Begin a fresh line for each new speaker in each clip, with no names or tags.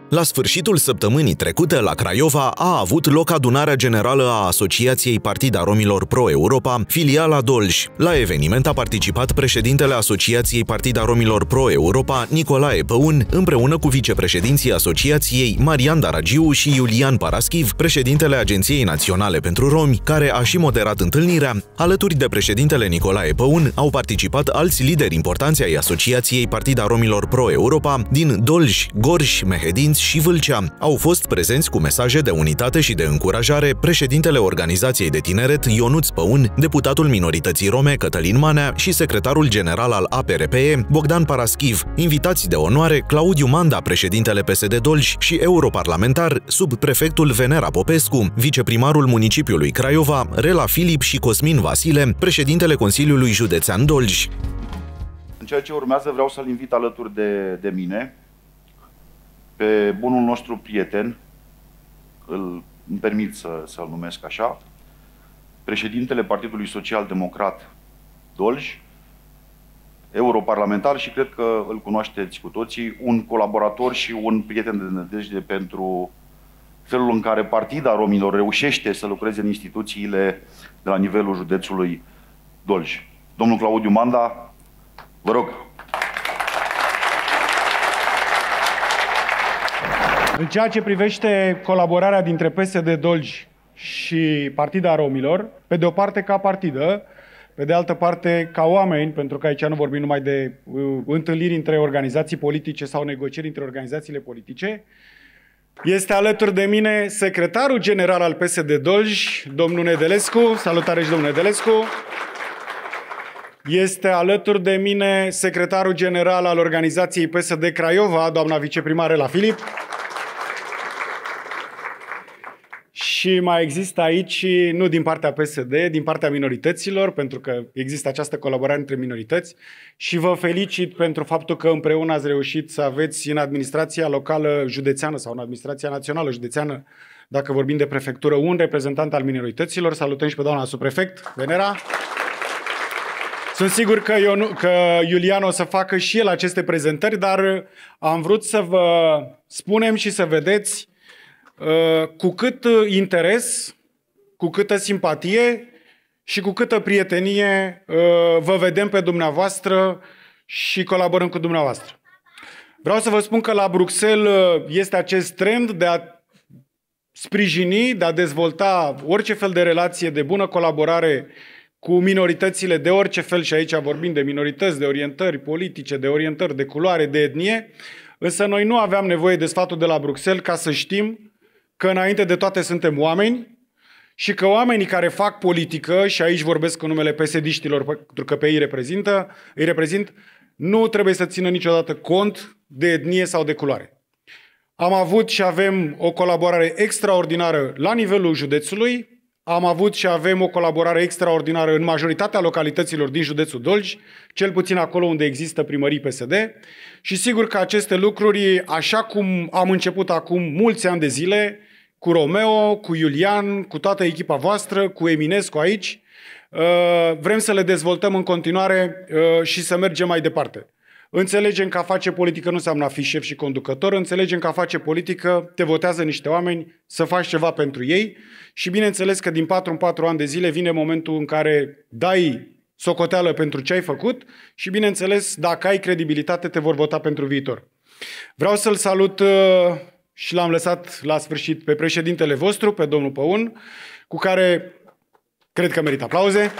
La sfârșitul săptămânii trecute, la Craiova, a avut loc adunarea generală a Asociației Partida Romilor Pro-Europa, filiala Dolj. La eveniment a participat președintele Asociației Partida Romilor Pro-Europa, Nicolae Păun, împreună cu vicepreședinții asociației, Marian Daragiu și Iulian Paraschiv, președintele Agenției Naționale pentru Romi, care a și moderat întâlnirea. Alături de președintele Nicolae Păun au participat alți lideri importanți ai Asociației Partida Romilor Pro-Europa din Dolj, Gorj, Mehedinți și Vâlcea. Au fost prezenți cu mesaje de unitate și de încurajare președintele Organizației de Tineret Ionuț Păun, deputatul minorității rome Cătălin Manea și secretarul general al APRPE Bogdan Paraschiv, invitați de onoare Claudiu Manda, președintele PSD Dolj și europarlamentar subprefectul Venera Popescu, viceprimarul municipiului Craiova Rela Filip și Cosmin Vasile, președintele Consiliului Județean Dolj.
În ceea ce urmează vreau să-l invit alături de mine pe bunul nostru prieten, îmi permit să-l numesc așa, președintele Partidului Social-Democrat Dolj, europarlamentar și cred că îl cunoașteți cu toții, un colaborator și un prieten de nădejde pentru felul în care Partida Romilor reușește să lucreze în instituțiile de la nivelul județului Dolj. Domnul Claudiu Manda, vă rog.
În ceea ce privește colaborarea dintre PSD Dolj și Partida Romilor, pe de o parte ca partidă, pe de altă parte ca oameni, pentru că aici nu vorbim numai de întâlniri între organizații politice sau negocieri între organizațiile politice, este alături de mine secretarul general al PSD Dolj, domnul Nedelescu. Salutare și domnul Nedelescu. Este alături de mine secretarul general al organizației PSD Craiova, doamna viceprimar Rela Filip. Și mai există aici, nu din partea PSD, din partea minorităților, pentru că există această colaborare între minorități și vă felicit pentru faptul că împreună ați reușit să aveți în administrația locală județeană sau în administrația națională județeană, dacă vorbim de prefectură, un reprezentant al minorităților. Salutăm și pe doamna subprefect Venera. Sunt sigur că Iulian o să facă și el aceste prezentări, dar am vrut să vă spunem și să vedeți cu cât interes, cu câtă simpatie și cu câtă prietenie vă vedem pe dumneavoastră și colaborăm cu dumneavoastră. Vreau să vă spun că la Bruxelles este acest trend de a sprijini, de a dezvolta orice fel de relație de bună colaborare cu minoritățile de orice fel, și aici vorbim de minorități, de orientări politice, de orientări de culoare, de etnie, însă noi nu aveam nevoie de sfatul de la Bruxelles ca să știm că înainte de toate suntem oameni și că oamenii care fac politică, și aici vorbesc în numele PSD-știlor, pentru că pe ei reprezint, nu trebuie să țină niciodată cont de etnie sau de culoare. Am avut și avem o colaborare extraordinară la nivelul județului, am avut și avem o colaborare extraordinară în majoritatea localităților din județul Dolj, cel puțin acolo unde există primării PSD, și sigur că aceste lucruri, așa cum am început acum mulți ani de zile, cu Romeo, cu Iulian, cu toată echipa voastră, cu Eminescu aici, vrem să le dezvoltăm în continuare și să mergem mai departe. Înțelegem că a face politică nu înseamnă a fi șef și conducător, înțelegem că a face politică te votează niște oameni să faci ceva pentru ei și bineînțeles că din 4 în 4 ani de zile vine momentul în care dai socoteală pentru ce ai făcut și bineînțeles dacă ai credibilitate te vor vota pentru viitor. Vreau să-l salut și l-am lăsat la sfârșit pe președintele vostru, pe domnul Păun, cu care cred că merită aplauze.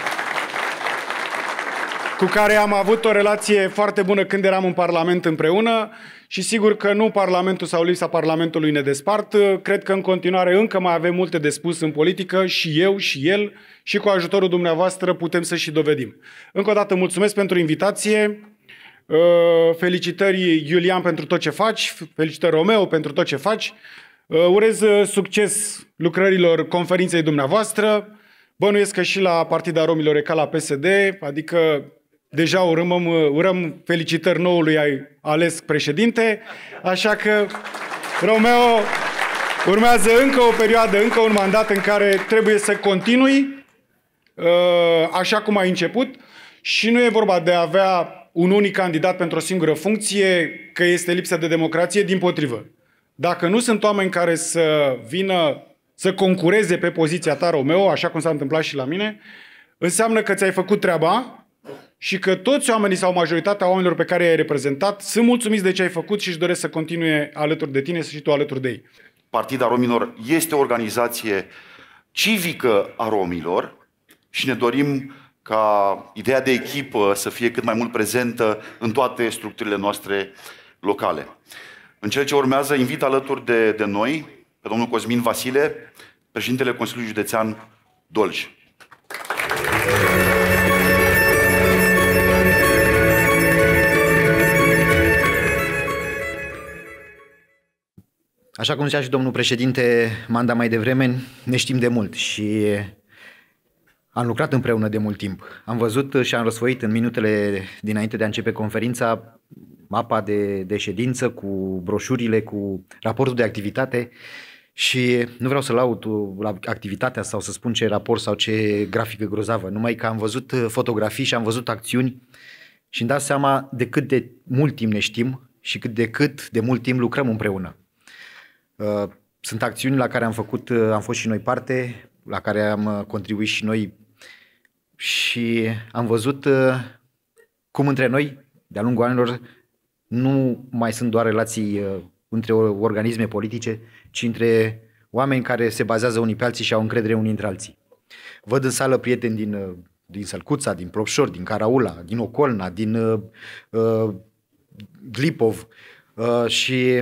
Cu care am avut o relație foarte bună când eram în Parlament împreună și sigur că nu Parlamentul sau lipsa Parlamentului ne despart. Cred că în continuare încă mai avem multe de spus în politică și eu și el și cu ajutorul dumneavoastră putem să și dovedim. Încă o dată mulțumesc pentru invitație, felicitări Iulian pentru tot ce faci, felicitări Romeo pentru tot ce faci, urez succes lucrărilor conferinței dumneavoastră, bănuiesc că și la Partida Romilor e ca la PSD, adică deja urăm felicitări noului ales președinte, așa că, Romeo, urmează încă o perioadă, încă un mandat în care trebuie să continui așa cum ai început și nu e vorba de a avea un unic candidat pentru o singură funcție, că este lipsă de democrație, dimpotrivă. Dacă nu sunt oameni care să vină să concureze pe poziția ta, Romeo, așa cum s-a întâmplat și la mine, înseamnă că ți-ai făcut treaba și că toți oamenii sau majoritatea oamenilor pe care i-ai reprezentat sunt mulțumiți de ce ai făcut și își doresc să continue alături de tine și tu alături de ei.
Partida Romilor este o organizație civică a romilor și ne dorim ca ideea de echipă să fie cât mai mult prezentă în toate structurile noastre locale. În cele ce urmează, invit alături de noi pe domnul Cosmin Vasile, președintele Consiliului Județean Dolj.
Așa cum zicea și domnul președinte Manda mai devreme, ne știm de mult și am lucrat împreună de mult timp. Am văzut și am răsfoit în minutele dinainte de a începe conferința mapa de ședință cu broșurile, cu raportul de activitate și nu vreau să laud la activitatea sau să spun ce raport sau ce grafică grozavă, numai că am văzut fotografii și am văzut acțiuni și îmi dau seama de cât de mult timp ne știm și de cât de mult timp lucrăm împreună. Sunt acțiuni la care am fost și noi parte, la care am contribuit și noi și am văzut cum între noi, de-a lungul anilor, nu mai sunt doar relații între organisme politice, ci între oameni care se bazează unii pe alții și au încredere unii între alții. Văd în sală prieteni din Sălcuța, din Plopșor, din Caraula, din Ocolna, din Glipov și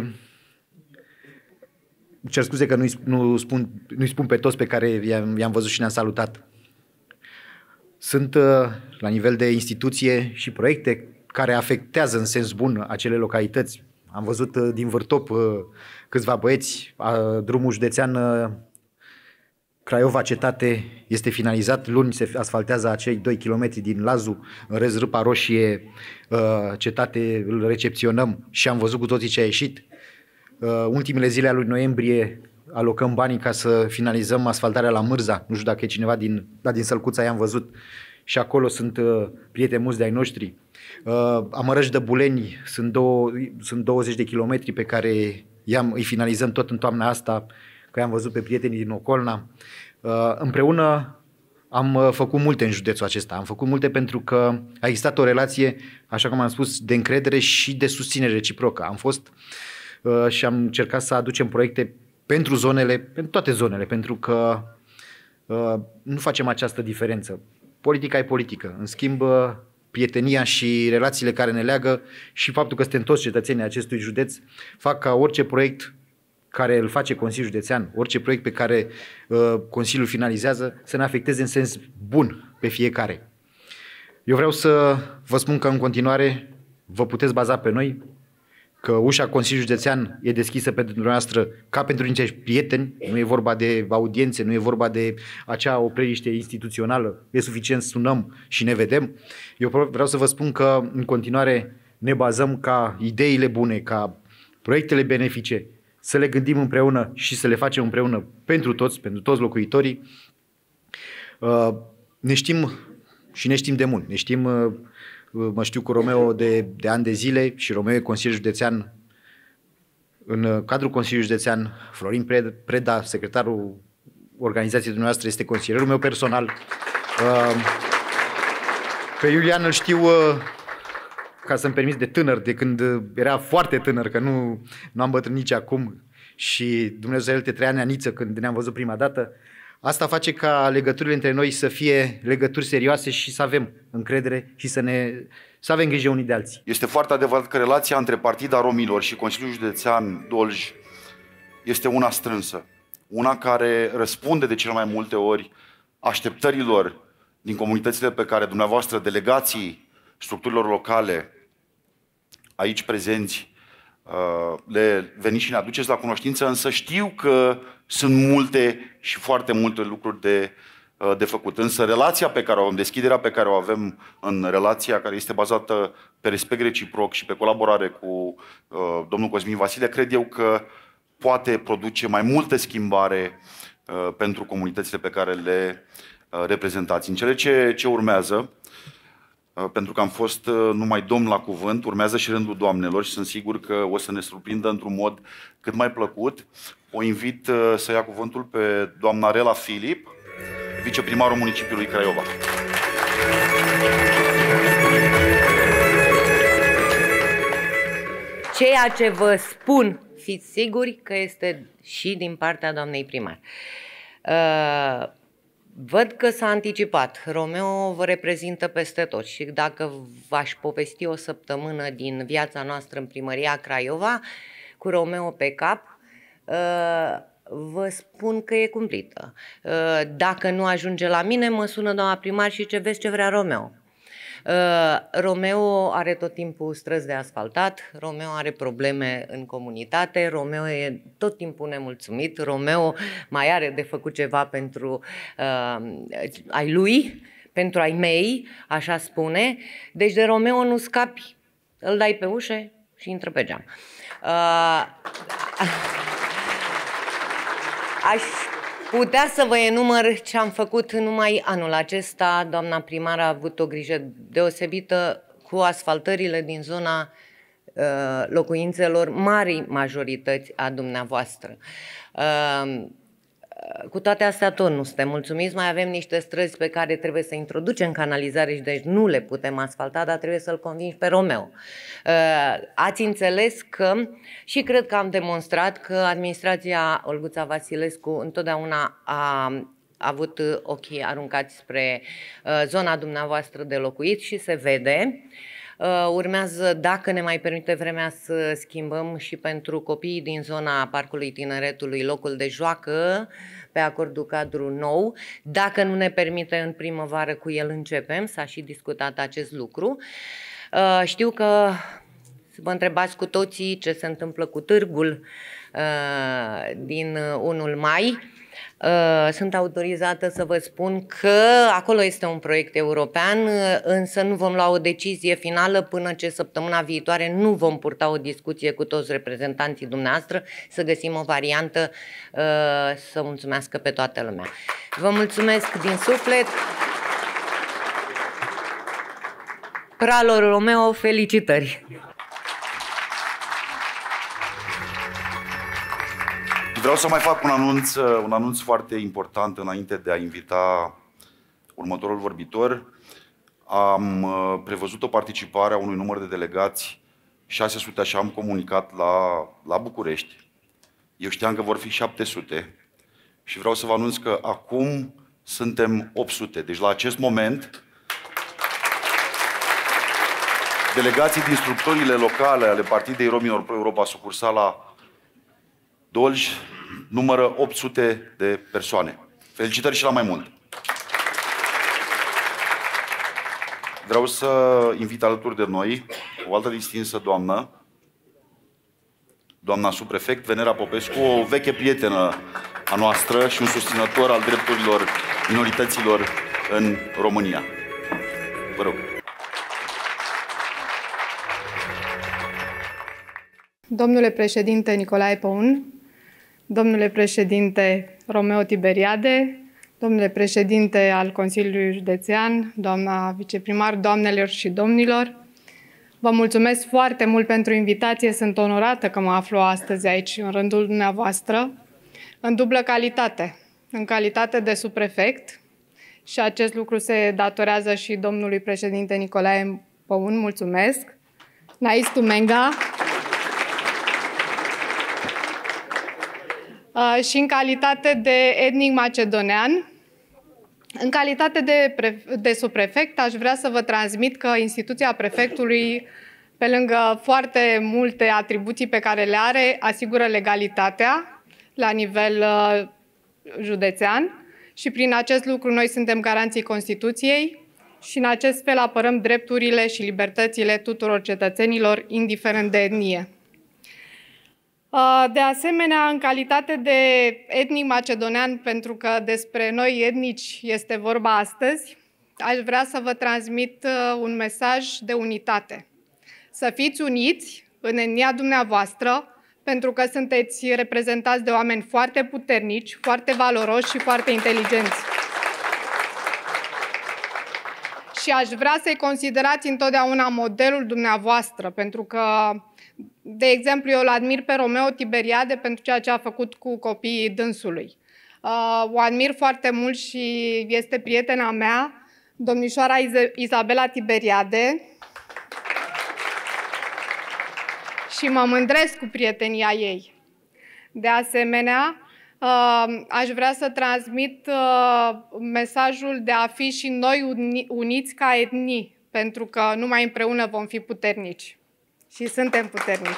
cer scuze că nu-i spun pe toți pe care i-am văzut și ne-am salutat. Sunt la nivel de instituție și proiecte care afectează în sens bun acele localități. Am văzut din Vârtop câțiva băieți, drumul județean Craiova Cetate este finalizat, luni se asfaltează acei 2 km din Lazu, în rest Râpa Roșie Cetate îl recepționăm și am văzut cu toții ce a ieșit. Ultimele zile ale lui noiembrie alocăm banii ca să finalizăm asfaltarea la Mârza. Nu știu dacă e cineva din Sălcuța, i-am văzut și acolo sunt prieteni mulți de-ai noștri. Amărăși de Buleni sunt 20 de kilometri pe care îi finalizăm tot în toamna asta, că i-am văzut pe prietenii din Ocolna. Împreună am făcut multe în județul acesta. Am făcut multe pentru că a existat o relație, așa cum am spus, de încredere și de susținere reciprocă. Am fost și am încercat să aducem proiecte pentru toate zonele, pentru că nu facem această diferență. Politica e politică. În schimb, prietenia și relațiile care ne leagă și faptul că suntem toți cetățenii acestui județ fac ca orice proiect care îl face Consiliul Județean, orice proiect pe care Consiliul finalizează, să ne afecteze în sens bun pe fiecare. Eu vreau să vă spun că în continuare vă puteți baza pe noi, că ușa Consiliului Județean e deschisă pentru dumneavoastră ca pentru niște prieteni, nu e vorba de audiențe, nu e vorba de acea opreliște instituțională, e suficient să sunăm și ne vedem. Eu vreau să vă spun că în continuare ne bazăm ca ideile bune, ca proiectele benefice, să le gândim împreună și să le facem împreună pentru toți locuitorii. Ne știm și ne știm de mult, ne știm. Mă știu cu Romeo de ani de zile și Romeo e consilier județean. În cadrul Consiliului Județean, Florin Preda, secretarul organizației dumneavoastră, este consilierul meu personal. Pe Iulian îl știu, ca să-mi permis, de tânăr, de când era foarte tânăr, că nu am bătrânit nici acum și Dumnezeu să-l trăia neaniță când ne-am văzut prima dată. Asta face ca legăturile între noi să fie legături serioase și să avem încredere și să avem grijă unii de alții.
Este foarte adevărat că relația între Partida Romilor și Consiliul Județean Dolj este una strânsă. Una care răspunde de cele mai multe ori așteptărilor din comunitățile pe care dumneavoastră, delegații structurilor locale, aici prezenți, le veniți și ne aduceți la cunoștință, însă știu că sunt multe și foarte multe lucruri de făcut. Însă relația pe care o avem, deschiderea pe care o avem în relația care este bazată pe respect reciproc și pe colaborare cu domnul Cosmin Vasile, cred eu că poate produce mai multă schimbare pentru comunitățile pe care le reprezentați. În cele ce urmează, pentru că am fost numai domn la cuvânt, urmează și rândul doamnelor și sunt sigur că o să ne surprindă într-un mod cât mai plăcut. O invit să ia cuvântul pe doamna Rela Filip, viceprimarul municipiului Craiova.
Ceea ce vă spun, fiți siguri că este și din partea doamnei primar. Văd că s-a anticipat. Romeo vă reprezintă peste tot și dacă v-aș povesti o săptămână din viața noastră în primăria Craiova, cu Romeo pe cap, vă spun că e cumplită. Dacă nu ajunge la mine, mă sună doamna primar și ce vezi ce vrea Romeo. Romeo are tot timpul străzi de asfaltat, Romeo are probleme în comunitate, Romeo e tot timpul nemulțumit, Romeo mai are de făcut ceva pentru ai lui, pentru ai mei, așa spune. Deci de Romeo nu scapi, îl dai pe ușă și intră pe geam. Aș putea să vă enumăr ce am făcut numai anul acesta. Doamna primar a avut o grijă deosebită cu asfaltările din zona locuințelor marii majorități a dumneavoastră. Cu toate astea tot nu suntem mulțumiți, mai avem niște străzi pe care trebuie să introducem canalizare și deci nu le putem asfalta, dar trebuie să-l convingi pe Romeo. Ați înțeles că, și cred că am demonstrat că administrația Olguța Vasilescu întotdeauna a avut ochii aruncați spre zona dumneavoastră de locuit și se vede. Urmează, dacă ne mai permite vremea, să schimbăm și pentru copiii din zona Parcului Tineretului locul de joacă pe acordul cadru nou. Dacă nu ne permite în primăvară, cu el începem, s-a și discutat acest lucru. Știu că vă întrebați cu toții ce se întâmplă cu târgul din 1 mai. Sunt autorizată să vă spun că acolo este un proiect european, însă nu vom lua o decizie finală până ce săptămâna viitoare nu vom purta o discuție cu toți reprezentanții dumneavoastră, să găsim o variantă să mulțumească pe toată lumea. Vă mulțumesc din suflet. Pralor Romeo, felicitări!
Vreau să mai fac un anunț foarte important înainte de a invita următorul vorbitor. Am prevăzut o participare a unui număr de delegați, 600, așa am comunicat la București. Eu știam că vor fi 700 și vreau să vă anunț că acum suntem 800. Deci la acest moment, delegații din structurile locale ale Partidei Romilor Pro Europa, sucursala Dolj, numără 800 de persoane. Felicitări și la mai mult! Vreau să invit alături de noi o altă distinsă doamnă, doamna subprefect Venera Popescu, o veche prietenă a noastră și un susținător al drepturilor minorităților în România. Vă rog.
Domnule președinte Nicolae Păun, domnule președinte Romeo Tiberiade, domnule președinte al Consiliului Județean, doamna viceprimar, doamnelor și domnilor, vă mulțumesc foarte mult pentru invitație. Sunt onorată că mă aflu astăzi aici, în rândul dumneavoastră, în dublă calitate. În calitate de subprefect, și acest lucru se datorează și domnului președinte Nicolae Păun, mulțumesc. Nice to Menga. Și în calitate de etnic macedonean. În calitate de subprefect, aș vrea să vă transmit că instituția prefectului, pe lângă foarte multe atribuții pe care le are, asigură legalitatea la nivel județean și prin acest lucru noi suntem garanții Constituției și în acest fel apărăm drepturile și libertățile tuturor cetățenilor, indiferent de etnie. De asemenea, în calitate de etnic macedonean, pentru că despre noi etnici este vorba astăzi, aș vrea să vă transmit un mesaj de unitate. Să fiți uniți în etnia dumneavoastră, pentru că sunteți reprezentați de oameni foarte puternici, foarte valoroși și foarte inteligenți. și aș vrea să-i considerați întotdeauna modelul dumneavoastră, pentru că, de exemplu, eu îl admir pe Romeo Tiberiade pentru ceea ce a făcut cu copiii dânsului. O admir foarte mult și este prietena mea, domnișoara Izabela Tiberiade, și mă mândresc cu prietenia ei. De asemenea, aș vrea să transmit mesajul de a fi și noi uniți ca etnii, pentru că numai împreună vom fi puternici. Și suntem puternici.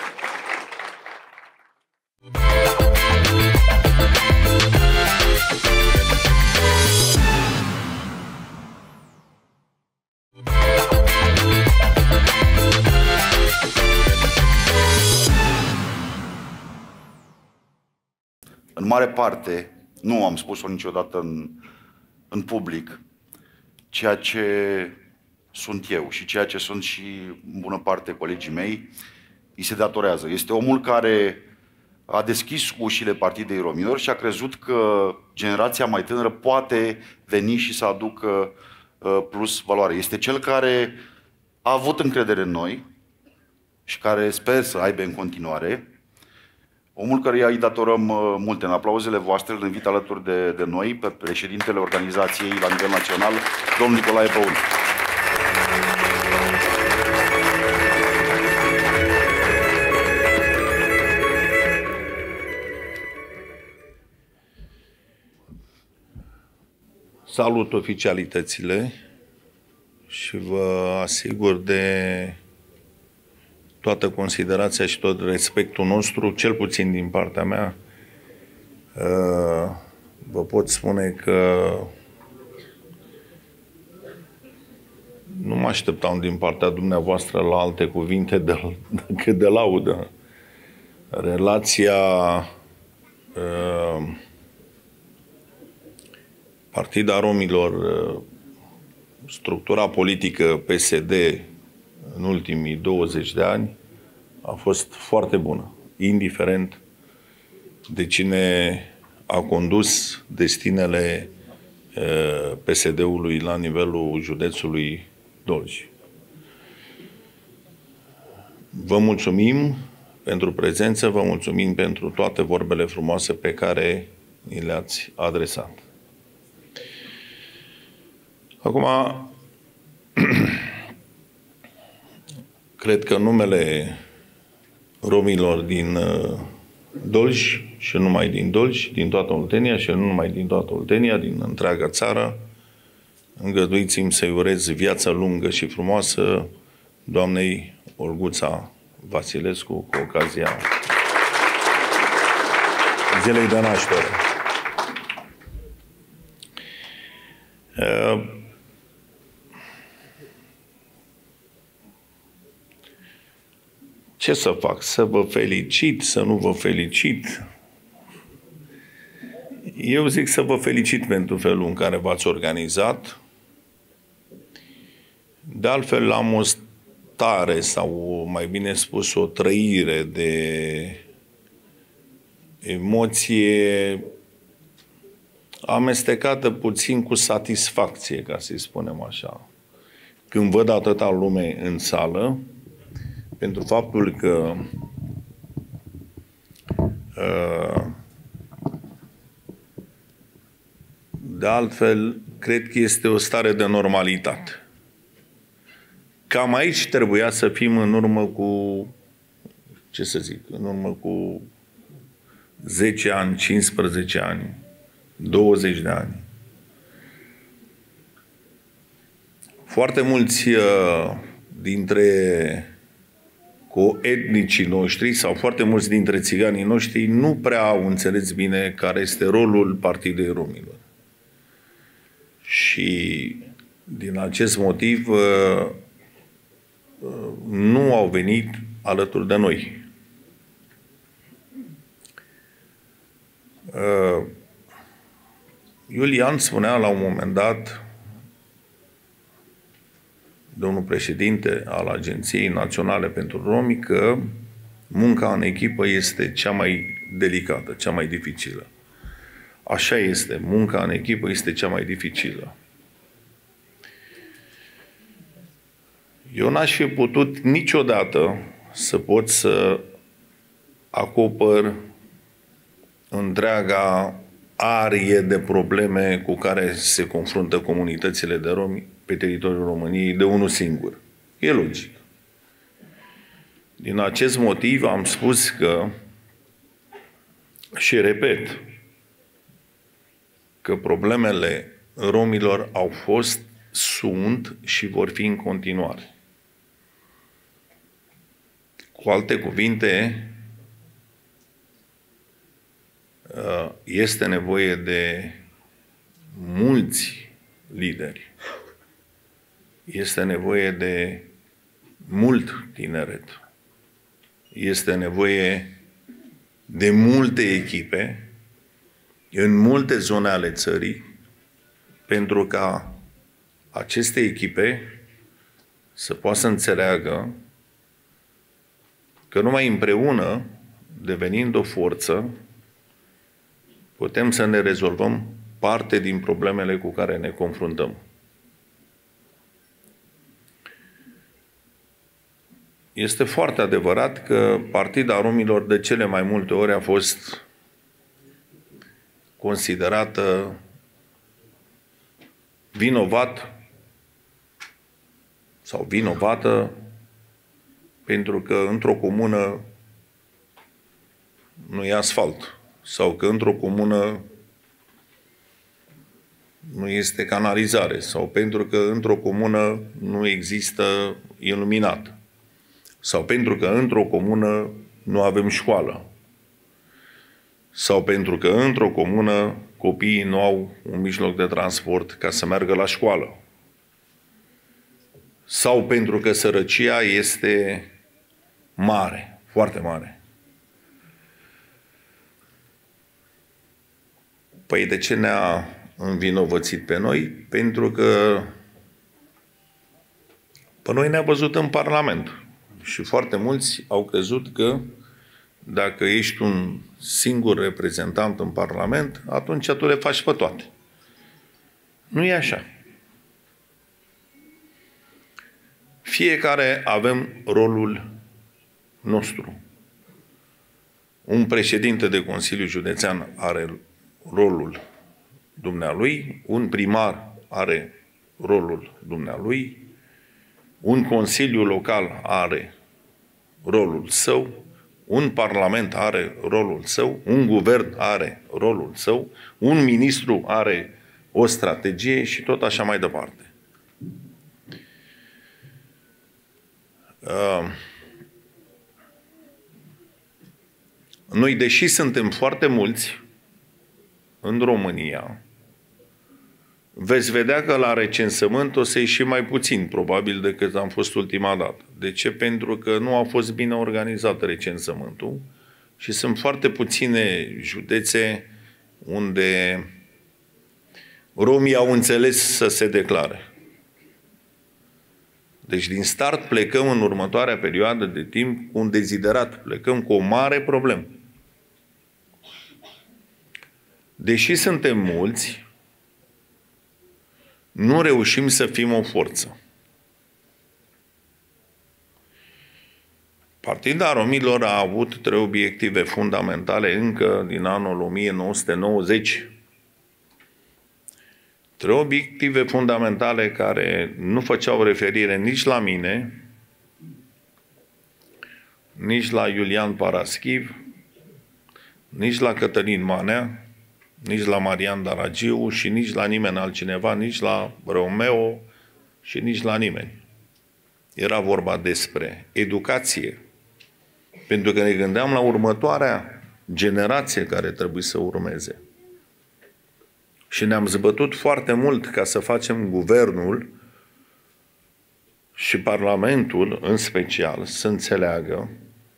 În mare parte, nu am spus-o niciodată în public, ceea ce sunt eu și ceea ce sunt și în bună parte colegii mei, îi se datorează. Este omul care a deschis ușile Partidei Romilor și a crezut că generația mai tânără poate veni și să aducă plus valoare. Este cel care a avut încredere în noi și care sper să aibă în continuare. Omul căruia îi datorăm multe. În aplauzele voastre îl invit alături de noi pe președintele organizației la nivel național, domnul Nicolae Păun.
Salut oficialitățile și vă asigur de toată considerația și tot respectul nostru, cel puțin din partea mea. Vă pot spune că nu mă așteptam din partea dumneavoastră la alte cuvinte decât de laudă. Relația Partida Romilor, structura politică PSD în ultimii 20 de ani a fost foarte bună, indiferent de cine a condus destinele PSD-ului la nivelul județului Dolj. Vă mulțumim pentru prezență, vă mulțumim pentru toate vorbele frumoase pe care ni le-ați adresat. Acum, cred că numele romilor din Dolj și nu numai din Dolj, din toată Oltenia și nu numai din toată Oltenia, din întreaga țară, îngăduiți-mi să-i urez viață lungă și frumoasă doamnei Olguța Vasilescu cu ocazia zilei de naștere. Ce să fac? Să vă felicit? Să nu vă felicit? Eu zic să vă felicit pentru felul în care v-ați organizat. De altfel, am o stare, sau mai bine spus, o trăire de emoție amestecată puțin cu satisfacție, ca să-i spunem așa. Când văd atâta lume în sală, pentru faptul că de altfel, cred că este o stare de normalitate. Cam aici trebuia să fim în urmă cu, ce să zic, în urmă cu 10 ani, 15 ani, 20 de ani. Foarte mulți dintre coetnicii noștri sau foarte mulți dintre țiganii noștri nu prea au înțeles bine care este rolul Partidei Romilor. Și din acest motiv nu au venit alături de noi. Iulian spunea la un moment dat, domnul președinte al Agenției Naționale pentru Romi, că munca în echipă este cea mai delicată, cea mai dificilă. Așa este, munca în echipă este cea mai dificilă. Eu n-aș fi putut niciodată să pot să acopăr întreaga arie de probleme cu care se confruntă comunitățile de romi pe teritoriul României de unul singur. E logic. Din acest motiv am spus că, și repet, că problemele romilor au fost, sunt și vor fi în continuare. Cu alte cuvinte, este nevoie de mulți lideri. Este nevoie de mult tineret. Este nevoie de multe echipe în multe zone ale țării pentru ca aceste echipe să poată să înțeleagă că numai împreună, devenind o forță, putem să ne rezolvăm parte din problemele cu care ne confruntăm. Este foarte adevărat că Partida Romilor de cele mai multe ori a fost considerată vinovat sau vinovată pentru că într-o comună nu e asfalt sau că într-o comună nu este canalizare sau pentru că într-o comună nu există iluminat sau pentru că într-o comună nu avem școală sau pentru că într-o comună copiii nu au un mijloc de transport ca să meargă la școală sau pentru că sărăcia este mare, foarte mare. Păi de ce ne-a învinovățit pe noi? Pentru că pe noi ne-a văzut în Parlament. Și foarte mulți au crezut că dacă ești un singur reprezentant în Parlament, atunci tu le faci pe toate. Nu e așa. Fiecare avem rolul nostru. Un președinte de Consiliu Județean are rolul dumnealui, un primar are rolul dumnealui, un consiliu local are rolul său, un parlament are rolul său, un guvern are rolul său, un ministru are o strategie și tot așa mai departe. Noi, deși suntem foarte mulți în România, veți vedea că la recensământ o să ieși mai puțin, probabil, decât am fost ultima dată. De ce? Pentru că nu a fost bine organizat recensământul și sunt foarte puține județe unde romii au înțeles să se declare. Deci, din start, plecăm în următoarea perioadă de timp cu un deziderat. Plecăm cu o mare problemă. Deși suntem mulți, nu reușim să fim o forță. Partida Romilor a avut 3 obiective fundamentale încă din anul 1990. 3 obiective fundamentale care nu făceau referire nici la mine, nici la Iulian Paraschiv, nici la Cătălin Manea, nici la Marian Daragiu și nici la nimeni altcineva, nici la Romeo și nici la nimeni. Era vorba despre educație, pentru că ne gândeam la următoarea generație care trebuie să urmeze. Și ne-am zbătut foarte mult ca să facem guvernul și Parlamentul, în special, să înțeleagă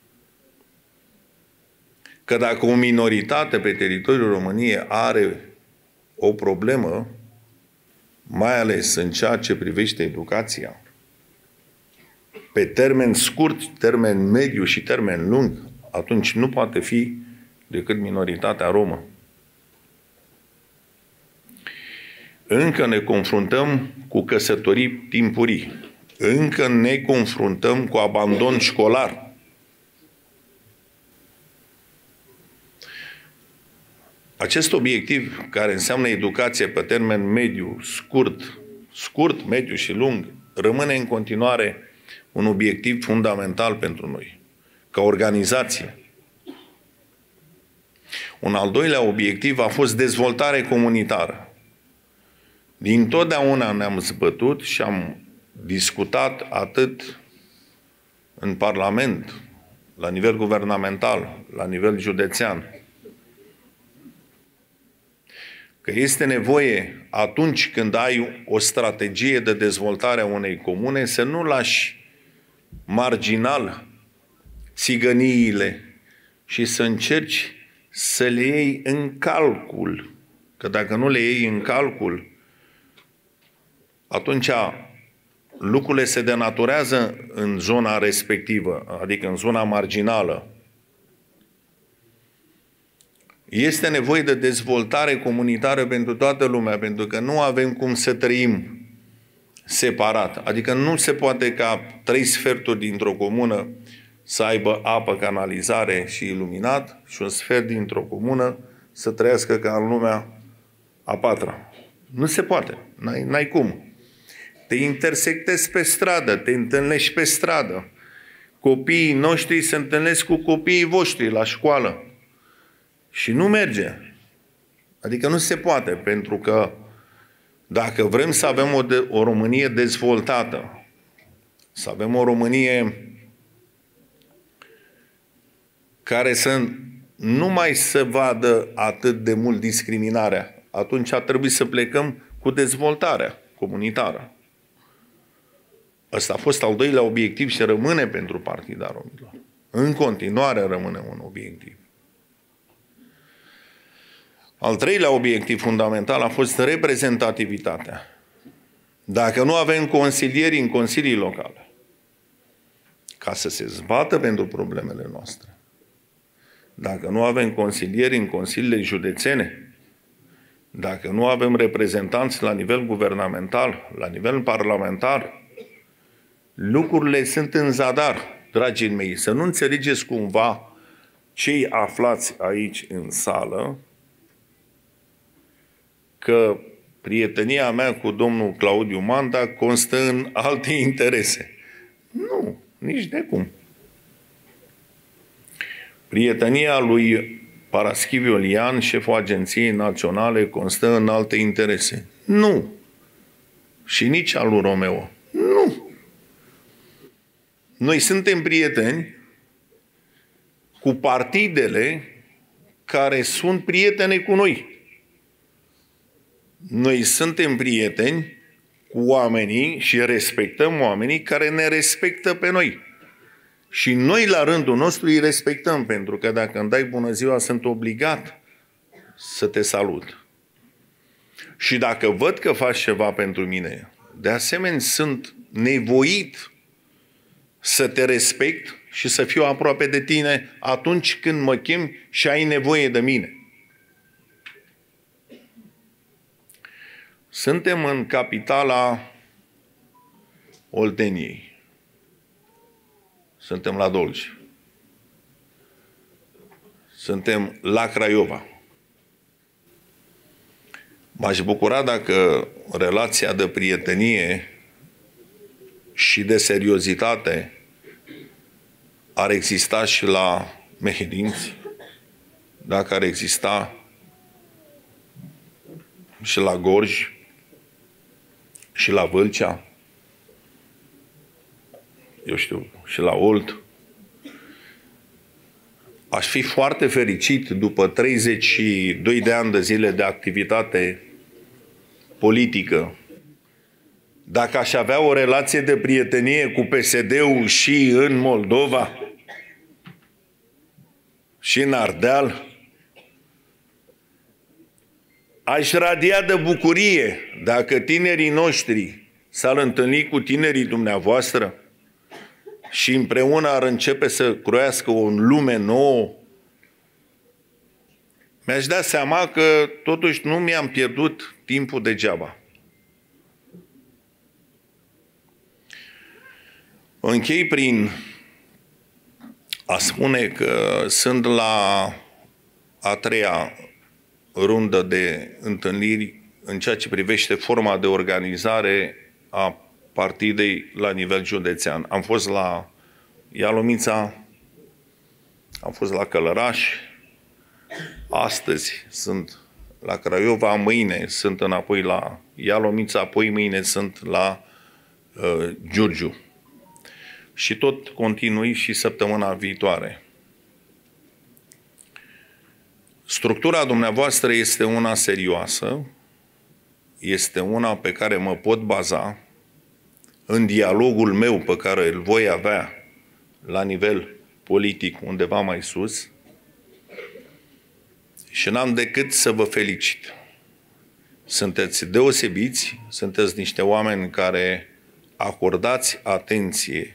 că dacă o minoritate pe teritoriul României are o problemă, mai ales în ceea ce privește educația, pe termen scurt, termen mediu și termen lung, atunci nu poate fi decât minoritatea romă. Încă ne confruntăm cu căsătorii timpurii. încă ne confruntăm cu abandon școlar. Acest obiectiv, care înseamnă educație pe termen mediu, scurt, mediu și lung, rămâne în continuare un obiectiv fundamental pentru noi, ca organizație. Un al doilea obiectiv a fost dezvoltare comunitară. Dintotdeauna ne-am zbătut și am discutat atât în Parlament, la nivel guvernamental, la nivel județean, că este nevoie, atunci când ai o strategie de dezvoltare a unei comune, să nu lași marginal țigăniile și să încerci să le iei în calcul. Că dacă nu le iei în calcul, atunci lucrurile se denaturează în zona respectivă, adică în zona marginală. Este nevoie de dezvoltare comunitară pentru toată lumea, pentru că nu avem cum să trăim separat. Adică nu se poate ca 3/4 dintr-o comună să aibă apă, canalizare și iluminat și un sfert dintr-o comună să trăiască ca în lumea a patra. Nu se poate. N-ai cum. Te intersectezi pe stradă, te întâlnești pe stradă. Copiii noștri se întâlnesc cu copiii voștri la școală. Și nu merge. Adică nu se poate, pentru că dacă vrem să avem o Românie dezvoltată, să avem o Românie care să nu mai să vadă atât de mult discriminarea, atunci ar trebui să plecăm cu dezvoltarea comunitară. Ăsta a fost al doilea obiectiv și rămâne pentru Partida Romilor. În continuare rămâne un obiectiv. Al treilea obiectiv fundamental a fost reprezentativitatea. Dacă nu avem consilieri în consilii locale, ca să se zbată pentru problemele noastre, dacă nu avem consilieri în consiliile județene, dacă nu avem reprezentanți la nivel guvernamental, la nivel parlamentar, lucrurile sunt în zadar, dragii mei. Să nu înțelegeți cumva cei aflați aici în sală că prietenia mea cu domnul Claudiu Manda constă în alte interese. Nu, nici de cum. Prietenia lui Paraschiv Iulian, șeful Agenției Naționale, constă în alte interese. Nu. Și nici al lui Romeo. Nu. Noi suntem prieteni cu partidele care sunt prietene cu noi. Noi suntem prieteni cu oamenii și respectăm oamenii care ne respectă pe noi. Și noi, la rândul nostru, îi respectăm, pentru că dacă îmi dai bună ziua, sunt obligat să te salut. Și dacă văd că faci ceva pentru mine, de asemenea, sunt nevoit să te respect și să fiu aproape de tine atunci când mă chem și ai nevoie de mine. Suntem în capitala Olteniei. Suntem la Dolj. Suntem la Craiova. M-aș bucura dacă relația de prietenie și de seriozitate ar exista și la Mehedinți, dacă ar exista și la Gorj, și la Vâlcea, eu știu, și la Olt. Aș fi foarte fericit după 32 de ani de zile de activitate politică, dacă aș avea o relație de prietenie cu PSD-ul și în Moldova, și în Ardeal, aș radia de bucurie dacă tinerii noștri s-ar întâlni cu tinerii dumneavoastră și împreună ar începe să croiască o lume nouă. Mi-aș da seama că totuși nu mi-am pierdut timpul degeaba. Închei prin a spune că sunt la a treia rundă de întâlniri în ceea ce privește forma de organizare a partidei la nivel județean. Am fost la Ialomița, am fost la Călăraș, astăzi sunt la Craiova, mâine sunt înapoi la Ialomița, apoi mâine sunt la Giurgiu. Și tot continui și săptămâna viitoare. Structura dumneavoastră este una serioasă, este una pe care mă pot baza în dialogul meu pe care îl voi avea la nivel politic undeva mai sus și n-am decât să vă felicit. Sunteți deosebiți, sunteți niște oameni care acordați atenție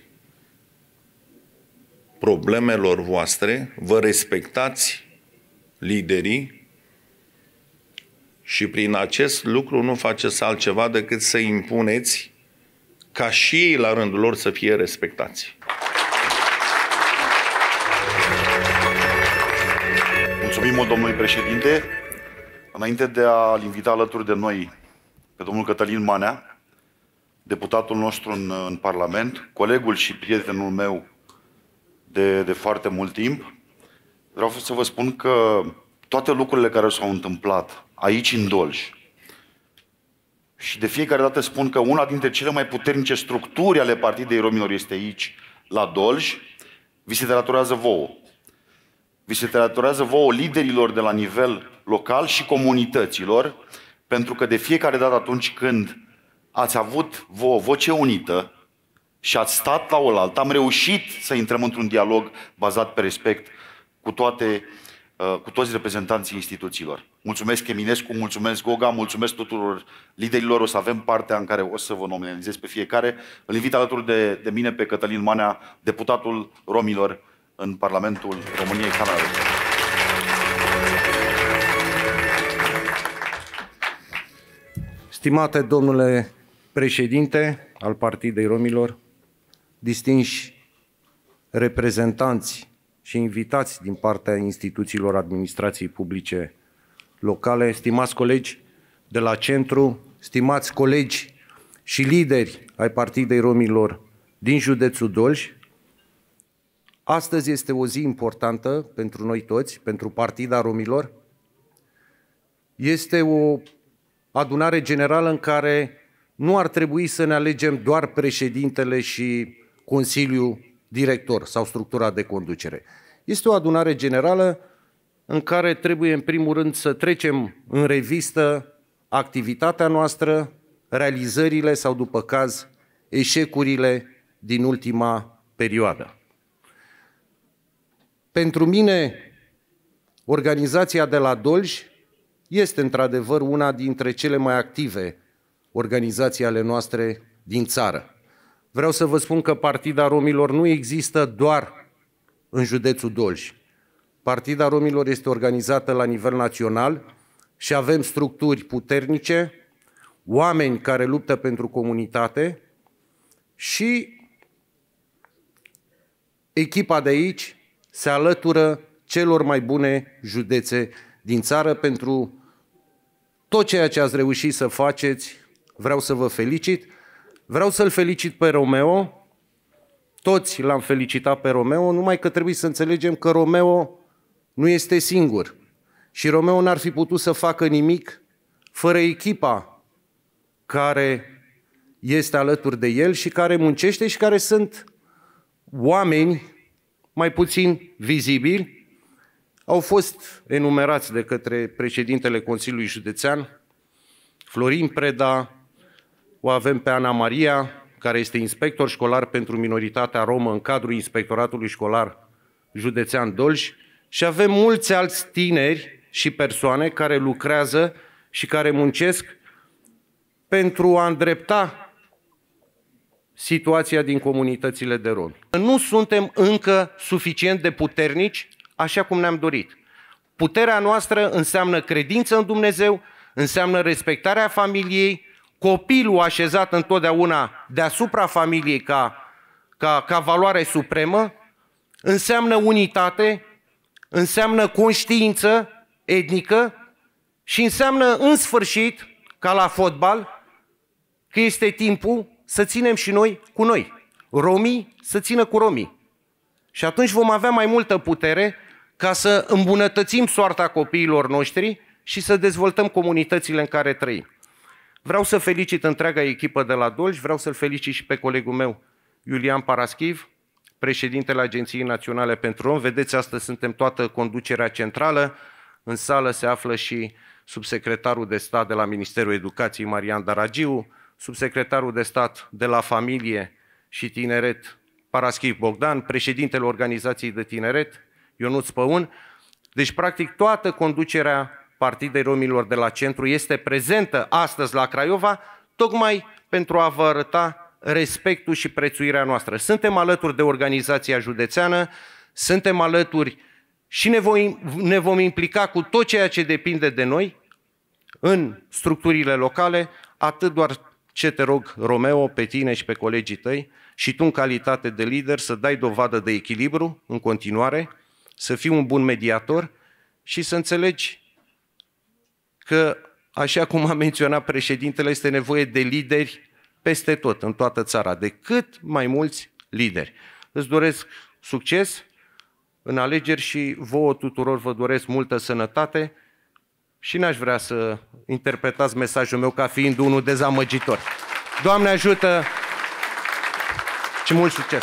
problemelor voastre, vă respectați liderii și prin acest lucru nu faceți altceva decât să impuneți ca și ei la rândul lor să fie respectați.
Mulțumim mult, domnului președinte. Înainte de a-l invita alături de noi pe domnul Cătălin Manea, deputatul nostru în Parlament, colegul și prietenul meu de foarte mult timp, vreau să vă spun că toate lucrurile care s-au întâmplat aici în Dolj, și de fiecare dată spun că una dintre cele mai puternice structuri ale Partidei Romilor este aici, la Dolj, vi se datorează vouă. Vi se datorează vouă liderilor de la nivel local și comunităților, pentru că de fiecare dată atunci când ați avut o voce unită și ați stat la oaltă, am reușit să intrăm într-un dialog bazat pe respect cu toți reprezentanții instituțiilor. Mulțumesc Eminescu, mulțumesc Goga, mulțumesc tuturor liderilor. O să avem partea în care o să vă nominalizez pe fiecare. Îl invit alături de mine pe Cătălin Manea, deputatul romilor în Parlamentul României Canada.
Stimate domnule președinte al Partidei Romilor, distinși reprezentanți și invitați din partea instituțiilor administrației publice locale, stimați colegi de la centru, stimați colegi și lideri ai Partidei Romilor din județul Dolj, astăzi este o zi importantă pentru noi toți, pentru Partida Romilor. Este o adunare generală în care nu ar trebui să ne alegem doar președintele și Consiliul Director sau structura de conducere. Este o adunare generală în care trebuie în primul rând să trecem în revistă activitatea noastră, realizările sau după caz eșecurile din ultima perioadă. Pentru mine, organizația de la Dolj este într-adevăr una dintre cele mai active organizații ale noastre din țară. Vreau să vă spun că Partida Romilor nu există doar în județul Dolj. Partida Romilor este organizată la nivel național și avem structuri puternice, oameni care luptă pentru comunitate și echipa de aici se alătură celor mai bune județe din țară pentru tot ceea ce ați reușit să faceți. Vreau să vă felicit. Vreau să-l felicit pe Romeo. Toți l-am felicitat pe Romeo, numai că trebuie să înțelegem că Romeo nu este singur. Și Romeo n-ar fi putut să facă nimic fără echipa care este alături de el și care muncește și care sunt oameni mai puțin vizibili. Au fost enumerați de către președintele Consiliului Județean, Florin Preda, o avem pe Ana Maria, care este inspector școlar pentru minoritatea romă în cadrul Inspectoratului Școlar Județean Dolj și avem mulți alți tineri și persoane care lucrează și care muncesc pentru a îndrepta situația din comunitățile de romi. Nu suntem încă suficient de puternici așa cum ne-am dorit. Puterea noastră înseamnă credință în Dumnezeu, înseamnă respectarea familiei, copilul așezat întotdeauna deasupra familiei ca ca valoare supremă, înseamnă unitate, înseamnă conștiință etnică și înseamnă în sfârșit, ca la fotbal, că este timpul să ținem și noi cu noi. Romii să țină cu romii. Și atunci vom avea mai multă putere ca să îmbunătățim soarta copiilor noștri și să dezvoltăm comunitățile în care trăim. Vreau să felicit întreaga echipă de la Dolj, vreau să-l felicit și pe colegul meu, Iulian Paraschiv, președintele Agenției Naționale pentru Rom. Vedeți, astăzi suntem toată conducerea centrală. În sală se află și subsecretarul de stat de la Ministerul Educației, Marian Daragiu, subsecretarul de stat de la Familie și Tineret, Paraschiv Bogdan, președintele Organizației de Tineret, Ionuț Păun. Deci, practic, toată conducerea Partidei Romilor de la centru este prezentă astăzi la Craiova, tocmai pentru a vă arăta respectul și prețuirea noastră. Suntem alături de organizația județeană, suntem alături și ne vom implica cu tot ceea ce depinde de noi în structurile locale, atât doar ce te rog, Romeo, pe tine și pe colegii tăi, și tu în calitate de lider să dai dovadă de echilibru în continuare, să fii un bun mediator și să înțelegi că, așa cum a menționat președintele, este nevoie de lideri peste tot, în toată țara, de cât mai mulți lideri. Îți doresc succes în alegeri și vouă tuturor vă doresc multă sănătate și n-aș vrea să interpretați mesajul meu ca fiind unul dezamăgitor. Doamne ajută și mult succes!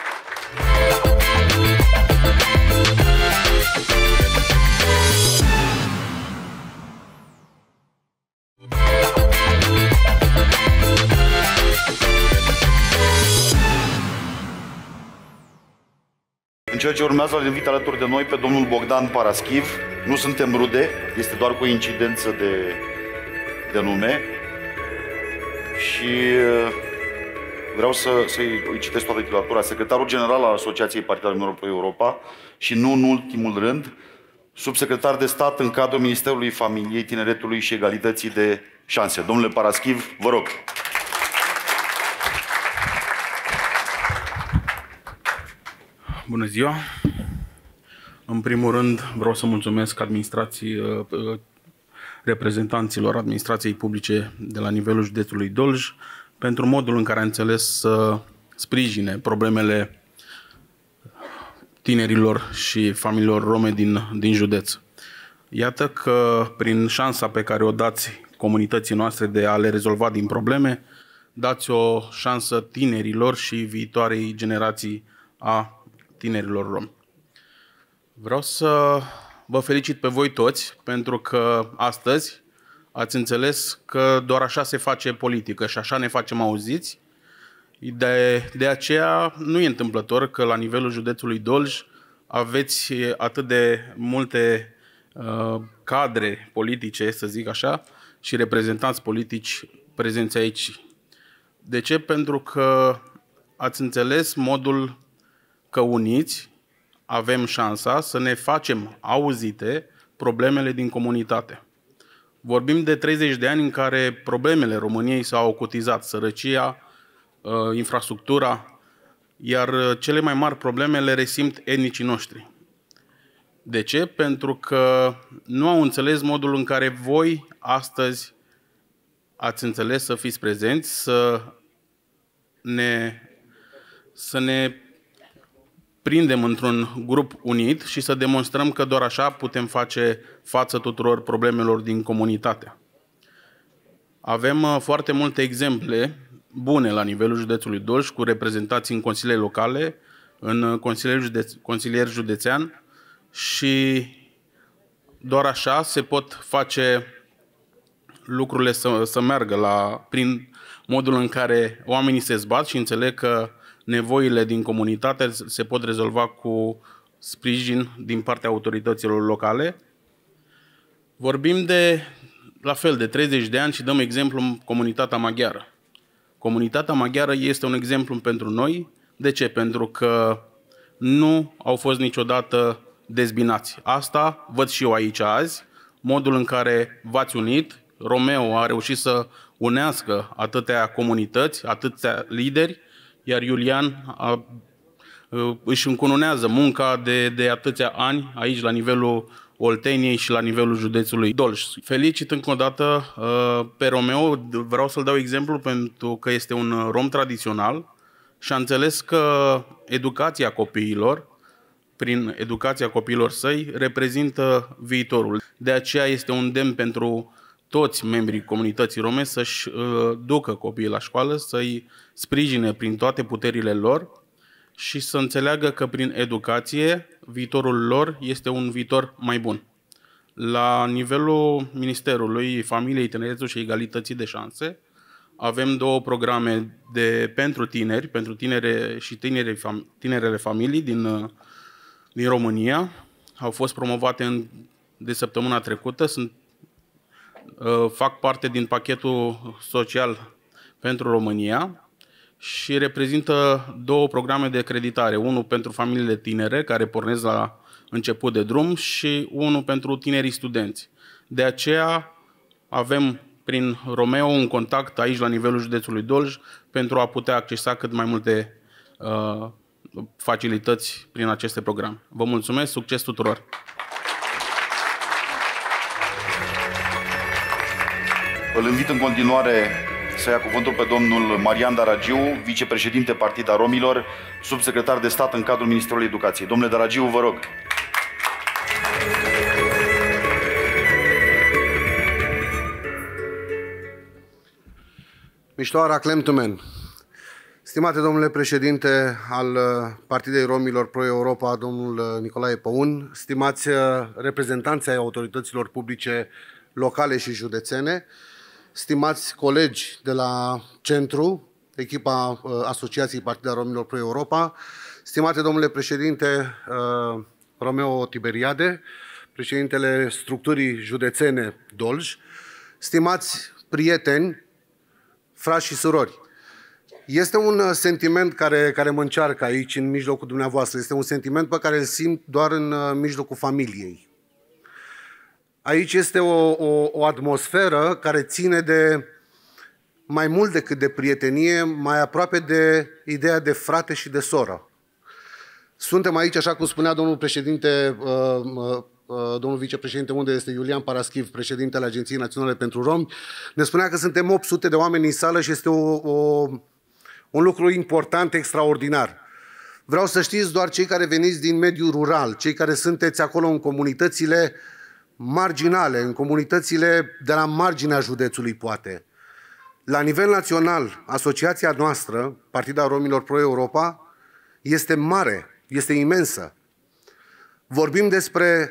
În ceea ce urmează, îl invit alături de noi pe domnul Bogdan Paraschiv. Nu suntem rude, este doar coincidență de nume. Și vreau să-i citesc toată titulatura. Secretarul general al Asociației Partidelor Romilor Pro Europa și, nu în ultimul rând, subsecretar de stat în cadrul Ministerului Familiei, Tineretului și Egalității de Șanse. Domnule Paraschiv, vă rog.
Bună ziua! În primul rând vreau să mulțumesc reprezentanților administrației publice de la nivelul județului Dolj pentru modul în care a înțeles să sprijine problemele tinerilor și familiilor rome din județ. Iată că prin șansa pe care o dați comunității noastre de a le rezolva din probleme, dați o șansă tinerilor și viitoarei generații a tinerilor romi. Vreau să vă felicit pe voi toți pentru că astăzi ați înțeles că doar așa se face politică și așa ne facem auziți. De aceea nu e întâmplător că la nivelul județului Dolj aveți atât de multe cadre politice, să zic așa, și reprezentanți politici prezenți aici. De ce? Pentru că ați înțeles modul că uniți avem șansa să ne facem auzite problemele din comunitate. Vorbim de 30 de ani în care problemele României s-au acutizat, sărăcia, infrastructura, iar cele mai mari probleme le resimt etnicii noștri. De ce? Pentru că nu au înțeles modul în care voi astăzi ați înțeles să fiți prezenți, să ne prindem într-un grup unit și să demonstrăm că doar așa putem face față tuturor problemelor din comunitate. Avem foarte multe exemple bune la nivelul județului Dolj, cu reprezentații în consiliile locale, în consilier județean, și doar așa se pot face lucrurile să meargă prin modul în care oamenii se zbat și înțeleg că nevoile din comunitate se pot rezolva cu sprijin din partea autorităților locale. Vorbim la fel de 30 de ani și dăm exemplu în comunitatea maghiară. Comunitatea maghiară este un exemplu pentru noi. De ce? Pentru că nu au fost niciodată dezbinați. Asta văd și eu aici azi, modul în care v-ați unit. Romeo a reușit să unească atâtea comunități, atâția lideri, iar Iulian își încununează munca de atâția ani aici la nivelul Olteniei și la nivelul județului Dolj. Felicit încă o dată pe Romeo, vreau să-l dau exemplu pentru că este un rom tradițional și a înțeles că educația copiilor, prin educația copiilor săi, reprezintă viitorul. De aceea este un demn pentru toți membrii comunității rome să-și ducă copiii la școală, să-i sprijine prin toate puterile lor și să înțeleagă că prin educație viitorul lor este un viitor mai bun. La nivelul Ministerului Familiei, Tineretului și Egalității de Șanse avem 2 programe pentru tineri, pentru tinere și tinerele familii din România. Au fost promovate de săptămâna trecută, fac parte din pachetul social pentru România și reprezintă 2 programe de creditare. Unul pentru familiile tinere care pornesc la început de drum și unul pentru tinerii studenți. De aceea avem prin Romeo un contact aici la nivelul județului Dolj pentru a putea accesa cât mai multe facilități prin aceste programe. Vă mulțumesc, succes tuturor!
Îl invit în continuare să ia cuvântul pe domnul Marian Daragiu, vicepreședinte Partida Romilor, subsecretar de stat în cadrul Ministerului Educației. Domnule Daragiu, vă rog.
Miștoara Clemtumen. Stimate domnule președinte al Partidei Romilor Pro-Europa, domnul Nicolae Păun, stimați reprezentanți ai autorităților publice locale și județene, stimați colegi de la centru, echipa Asociației Partida Romilor Pro-Europa, stimate domnule președinte Romeo Tiberiade, președintele structurii județene Dolj, stimați prieteni, frați și surori. Este un sentiment care mă încearcă aici, în mijlocul dumneavoastră. Este un sentiment pe care îl simt doar în mijlocul familiei. Aici este o atmosferă care ține de mai mult decât de prietenie, mai aproape de ideea de frate și de soră. Suntem aici, așa cum spunea domnul președinte, domnul vicepreședinte, unde este Iulian Paraschiv, președintele Agenției Naționale pentru Romi, ne spunea că suntem 800 de oameni în sală și este un lucru important, extraordinar. Vreau să știți doar cei care veniți din mediul rural, cei care sunteți acolo în comunitățile marginale, în comunitățile de la marginea județului, poate. La nivel național, asociația noastră, Partida Romilor Pro-Europa, este mare, este imensă. Vorbim despre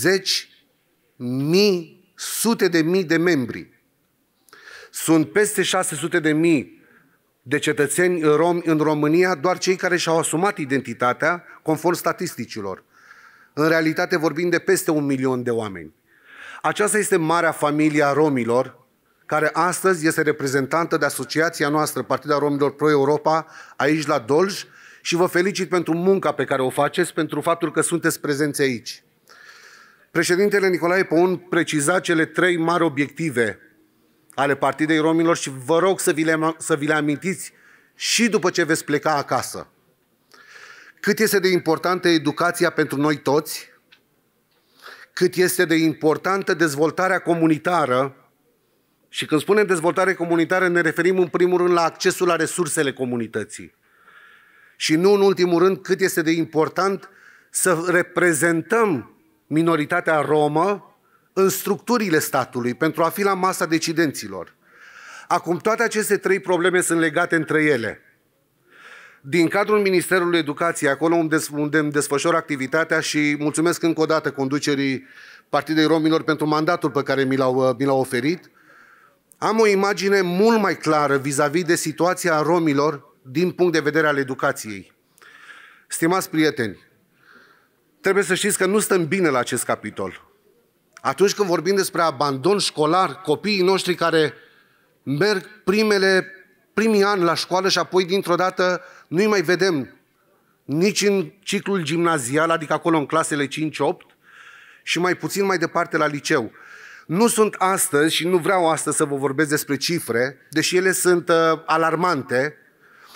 sute de mii de membri. Sunt peste 600 de mii de cetățeni romi în România, doar cei care și-au asumat identitatea, conform statisticilor. În realitate vorbim de peste 1 milion de oameni. Aceasta este marea familie a romilor, care astăzi este reprezentată de asociația noastră, Partida Romilor Pro-Europa, aici la Dolj, și vă felicit pentru munca pe care o faceți, pentru faptul că sunteți prezenți aici. Președintele Nicolae Păun preciza cele 3 mari obiective ale Partidei Romilor și vă rog să vi le amintiți și după ce veți pleca acasă. Cât este de importantă educația pentru noi toți, cât este de importantă dezvoltarea comunitară, și când spunem dezvoltare comunitară ne referim în primul rând la accesul la resursele comunității. Și nu în ultimul rând cât este de important să reprezentăm minoritatea romă în structurile statului pentru a fi la masa decidenților. Acum, toate aceste 3 probleme sunt legate între ele. Din cadrul Ministerului Educației, acolo unde îmi desfășor activitatea, și mulțumesc încă o dată conducerii Partidei Romilor pentru mandatul pe care mi l-au oferit, am o imagine mult mai clară vis-a-vis de situația romilor din punct de vedere al educației. Stimați prieteni, trebuie să știți că nu stăm bine la acest capitol. Atunci când vorbim despre abandon școlar, copiii noștri care merg primii ani la școală și apoi dintr-o dată nu-i mai vedem nici în ciclul gimnazial, adică acolo în clasele 5-8, și mai puțin mai departe la liceu. Nu sunt astăzi, și nu vreau astăzi să vă vorbesc despre cifre, deși ele sunt alarmante,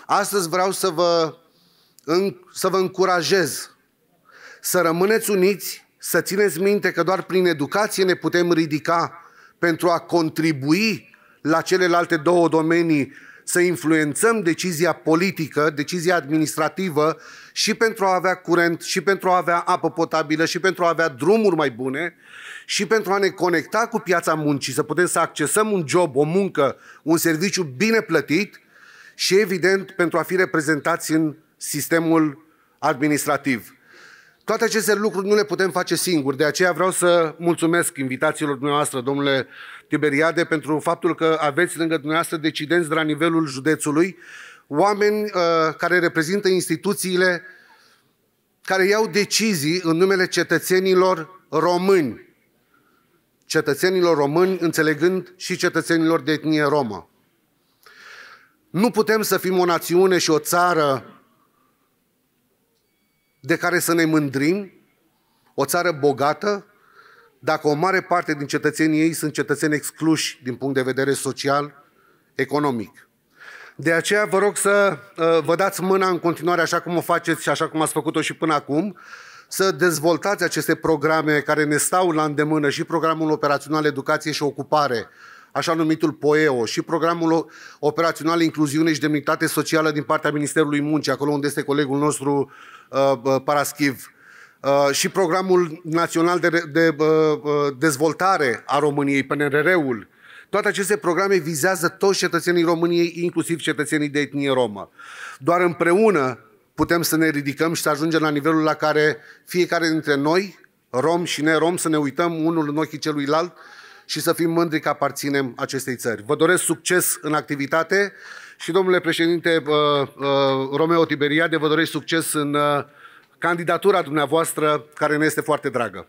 Astăzi vreau să vă încurajez să rămâneți uniți, să țineți minte că doar prin educație ne putem ridica pentru a contribui la celelalte două domenii, să influențăm decizia politică, decizia administrativă și pentru a avea curent, și pentru a avea apă potabilă, și pentru a avea drumuri mai bune, și pentru a ne conecta cu piața muncii, să putem să accesăm un job, o muncă, un serviciu bine plătit și, evident, pentru a fi reprezentați în sistemul administrativ. Toate aceste lucruri nu le putem face singuri, de aceea vreau să mulțumesc invitațiilor dumneavoastră, domnule Tiberiade, pentru faptul că aveți lângă dumneavoastră decidenți de la nivelul județului, oameni care reprezintă instituțiile care iau decizii în numele cetățenilor români. Cetățenilor români, înțelegând și cetățenilor de etnie romă. Nu putem să fim o națiune și o țară de care să ne mândrim, o țară bogată, dacă o mare parte din cetățenii ei sunt cetățeni excluși din punct de vedere social, economic. De aceea vă rog să vă dați mâna în continuare, așa cum o faceți și așa cum ați făcut-o și până acum, să dezvoltați aceste programe care ne stau la îndemână, și programul operațional Educație și Ocupare, așa numitul POEO, și programul operațional Incluziune și Demnitate Socială din partea Ministerului Muncii, acolo unde este colegul nostru Paraschiv, și programul național de dezvoltare a României, PNRR-ul. Toate aceste programe vizează toți cetățenii României, inclusiv cetățenii de etnie romă. Doar împreună putem să ne ridicăm și să ajungem la nivelul la care fiecare dintre noi, rom și nerom, să ne uităm unul în ochii celuilalt și să fim mândri că aparținem acestei țări. Vă doresc succes în activitate și, domnule președinte Romeo Tiberiade, vă doresc succes în candidatura dumneavoastră, care ne este foarte dragă.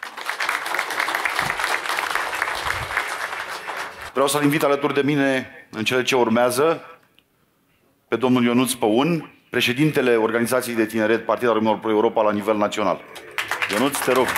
Vreau să-l invit alături de mine în cele ce urmează pe domnul Ionuț Păun, președintele Organizației de Tineret Partida Romilor Pro Europa la nivel național. Ionuț, te rog.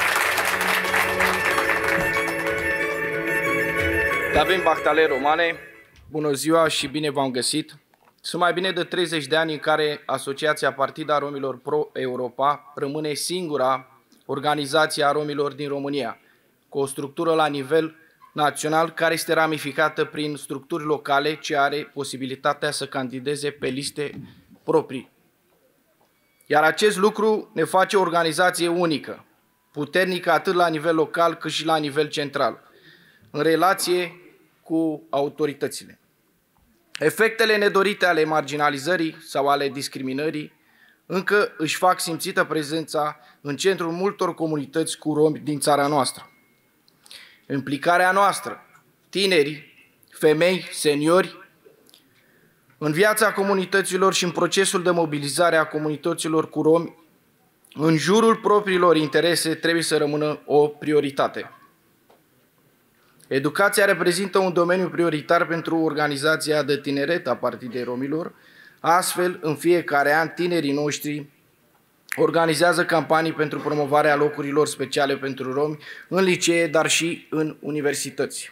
Davin Bahtale Romane, bună ziua și bine v-am găsit. Sunt mai bine de 30 de ani în care Asociația Partida Romilor Pro Europa rămâne singura organizație a romilor din România, cu o structură la nivel național care este ramificată prin structuri locale ce are posibilitatea să candideze pe liste proprii. Iar acest lucru ne face o organizație unică, puternică atât la nivel local cât și la nivel central, în relație cu autoritățile. Efectele nedorite ale marginalizării sau ale discriminării încă își fac simțită prezența în centrul multor comunități cu romi din țara noastră. Implicarea noastră, tineri, femei, seniori, în viața comunităților și în procesul de mobilizare a comunităților cu romi, în jurul propriilor interese, trebuie să rămână o prioritate. Educația reprezintă un domeniu prioritar pentru Organizația de Tineret a Partidei Romilor. Astfel, în fiecare an, tinerii noștri organizează campanii pentru promovarea locurilor speciale pentru romi în licee, dar și în universități.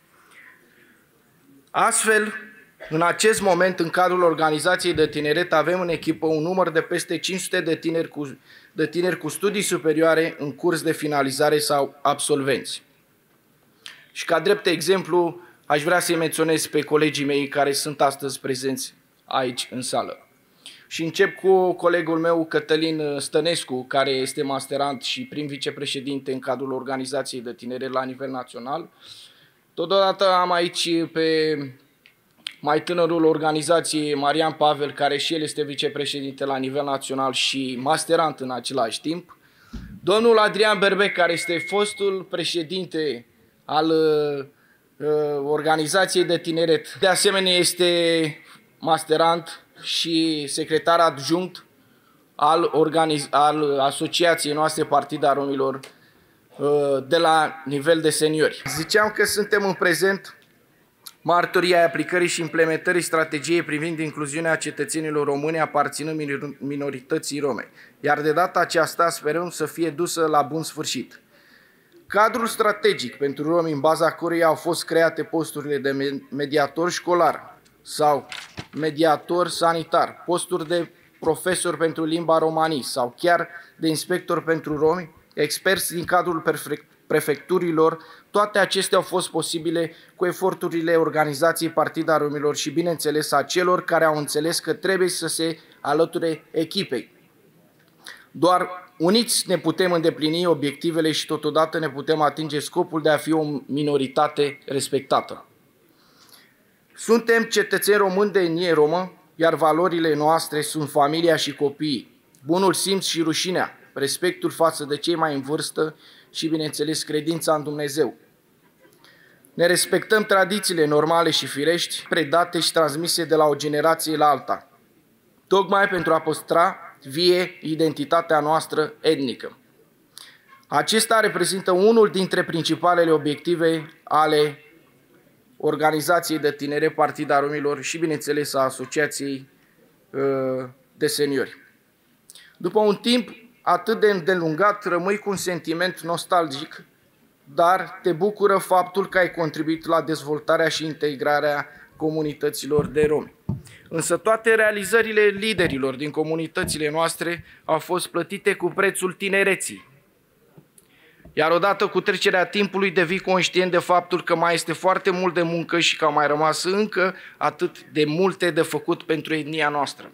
Astfel, în acest moment, în cadrul Organizației de Tineret, avem în echipă un număr de peste 500 de tineri cu studii superioare în curs de finalizare sau absolvenți. Și ca drept exemplu, aș vrea să-i menționez pe colegii mei care sunt astăzi prezenți aici în sală. Și încep cu colegul meu, Cătălin Stănescu, care este masterant și prim vicepreședinte în cadrul Organizației de Tineret la nivel național. Totodată am aici pe mai tânărul organizației, Marian Pavel, care și el este vicepreședinte la nivel național și masterant în același timp. Domnul Adrian Berbec, care este fostul președinte al Organizației de Tineret. De asemenea, este masterant și secretar adjunct al asociației noastre Partida Romilor de la nivel de seniori. Ziceam că suntem în prezent martorii ai aplicării și implementării strategiei privind incluziunea cetățenilor români aparținând minorității rome, iar de data aceasta sperăm să fie dusă la bun sfârșit. Cadrul strategic pentru romi, în baza căruia au fost create posturile de mediator școlar, sau mediator sanitar, posturi de profesor pentru limba romanii sau chiar de inspector pentru romi, experți din cadrul prefecturilor, toate acestea au fost posibile cu eforturile organizației Partida Romilor și, bineînțeles, a celor care au înțeles că trebuie să se alăture echipei. Doar uniți ne putem îndeplini obiectivele și totodată ne putem atinge scopul de a fi o minoritate respectată. Suntem cetățeni români de etnie romă, iar valorile noastre sunt familia și copiii, bunul simț și rușinea, respectul față de cei mai în vârstă și, bineînțeles, credința în Dumnezeu. Ne respectăm tradițiile normale și firești, predate și transmise de la o generație la alta, tocmai pentru a păstra vie identitatea noastră etnică. Acesta reprezintă unul dintre principalele obiective ale Organizației de Tineret Partida Romilor și, bineînțeles, a Asociației de Seniori. După un timp atât de îndelungat, rămâi cu un sentiment nostalgic, dar te bucură faptul că ai contribuit la dezvoltarea și integrarea comunităților de romi. Însă toate realizările liderilor din comunitățile noastre au fost plătite cu prețul tinereții. Iar odată cu trecerea timpului devii conștient de faptul că mai este foarte mult de muncă și că au mai rămas încă atât de multe de făcut pentru etnia noastră.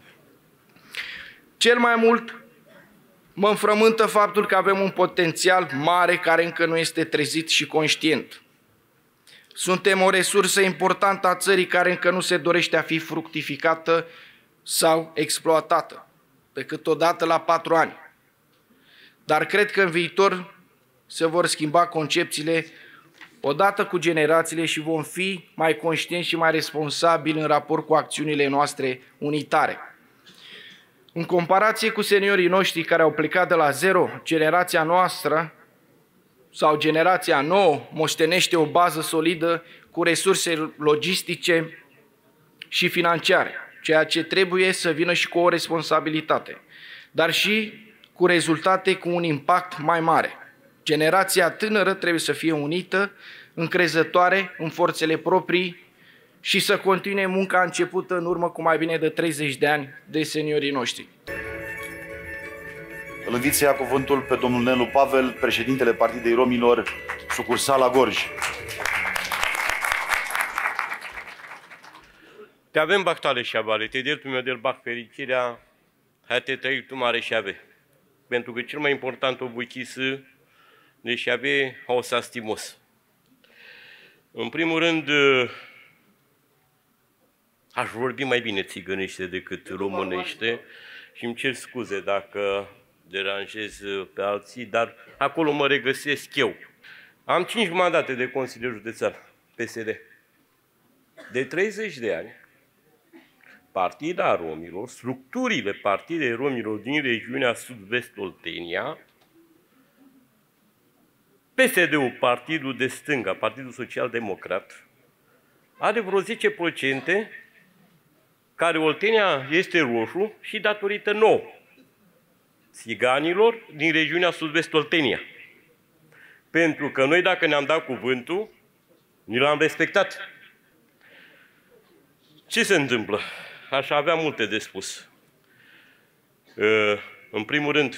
Cel mai mult mă înfrământă faptul că avem un potențial mare care încă nu este trezit și conștient. Suntem o resursă importantă a țării care încă nu se dorește a fi fructificată sau exploatată, decât odată la 4 ani. Dar cred că în viitor se vor schimba concepțiile odată cu generațiile și vom fi mai conștienți și mai responsabili în raport cu acțiunile noastre unitare. În comparație cu seniorii noștri care au plecat de la zero, generația noastră sau generația nouă moștenește o bază solidă cu resurse logistice și financiare, ceea ce trebuie să vină și cu o responsabilitate, dar și cu rezultate cu un impact mai mare. Generația tânără trebuie să fie unită, încrezătoare în forțele proprii și să continue munca începută în urmă cu mai bine de 30 de ani de seniorii noștri.
Îl invit să ia cuvântul pe domnul Nelu Pavel, președintele Partidei Romilor, sucursala Gorj.
Te avem bachtale și abale, te del tu meu del bac fericirea, hai te trăi tu mare și ave. Pentru că cel mai important o buchisă de și ave o să stimos. În primul rând, aș vorbi mai bine țigănește decât românește și îmi cer scuze dacă deranjez pe alții, dar acolo mă regăsesc eu. Am 5 mandate de consilier județean, PSD. De 30 de ani, Partida Romilor, structurile Partidei Romilor din regiunea Sud-Vest Oltenia, PSD-ul, Partidul de Stânga, Partidul Social Democrat, are vreo 10%, care Oltenia este roșu și datorită nouă, țiganilor din regiunea Sud-Vest Oltenia. Pentru că noi, dacă ne-am dat cuvântul, ni l-am respectat. Ce se întâmplă? Aș avea multe de spus. În primul rând,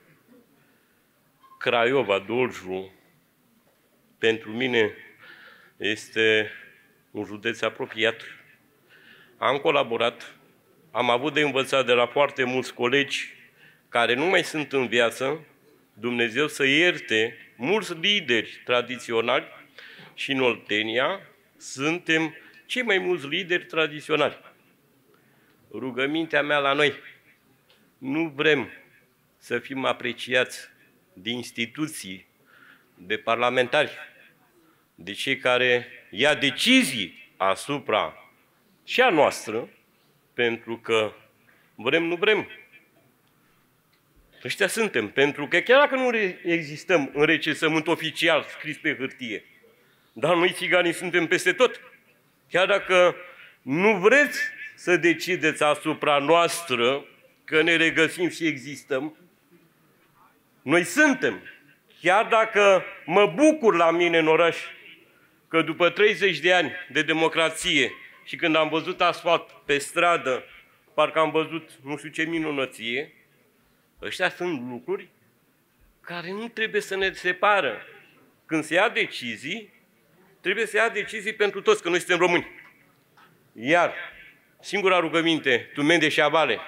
Craiova, Dolju, pentru mine este un județ apropiat. Am colaborat, am avut de învățat de la foarte mulți colegi care nu mai sunt în viață, Dumnezeu să ierte mulți lideri tradiționali și în Oltenia suntem cei mai mulți lideri tradiționali. Rugămintea mea la noi, nu vrem să fim apreciați de instituții, de parlamentari, de cei care ia decizii asupra și a noastră, pentru că vrem, nu vrem. Ăștia suntem, pentru că chiar dacă nu existăm în recensământ oficial scris pe hârtie, dar noi țiganii suntem peste tot. Chiar dacă nu vreți să decideți asupra noastră că ne regăsim și existăm, noi suntem. Chiar dacă mă bucur la mine în oraș că după 30 de ani de democrație și când am văzut asfalt pe stradă, parcă am văzut nu știu ce minunăție. Ăștia sunt lucruri care nu trebuie să ne separă. Când se ia decizii, trebuie să ia decizii pentru toți, că noi suntem români. Iar singura rugăminte, tu mende și avale,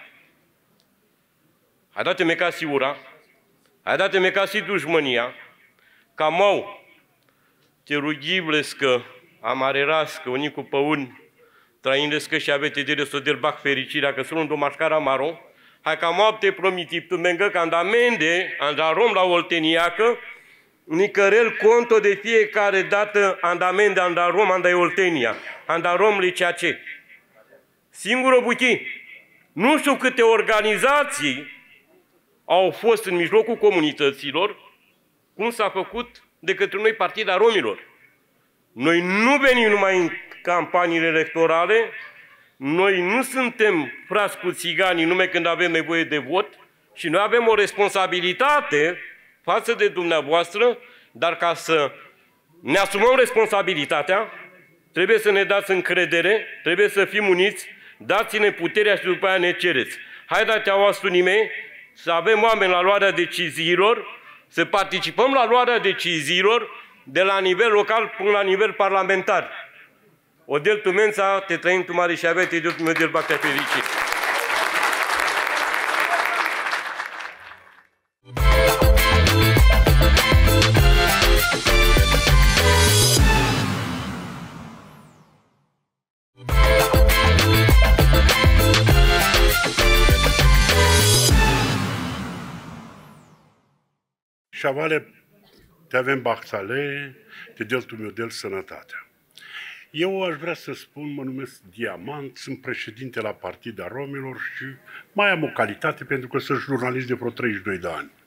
hai date-me ca si ura, hai date-me ca si dușmânia, ca mau, te rugiblescă, amarerască, unicu păun, traindescă și avete dire să derbac fericirea, că sunt un mașcara maro, hai ca mau te promiti, tu mengă ca andamende, andarom la olteniacă, nicărel conto de fiecare dată andamende, andarom, andai oltenia, andarom licea ce. Singură buchi, nu știu câte organizații au fost în mijlocul comunităților, cum s-a făcut de către noi Partida Romilor. Noi nu venim numai în campaniile electorale, noi nu suntem frați cu țiganii numai când avem nevoie de vot și noi avem o responsabilitate față de dumneavoastră, dar ca să ne asumăm responsabilitatea, trebuie să ne dați încredere, trebuie să fim uniți, dați-ne puterea și după aia ne cereți. Haideți, oastunii mei, să avem oameni la luarea deciziilor, să participăm la luarea deciziilor de la nivel local până la nivel parlamentar. Odel tu mența, te trăim tu mare și avea, te tu mădel bactea fericit.
Șavale, te avem Baxale, te del tu meu del sănătatea. Eu aș vrea să spun, mă numesc Diamant, sunt președinte la Partida Romilor și mai am o calitate pentru că sunt jurnalist de vreo 32 de ani.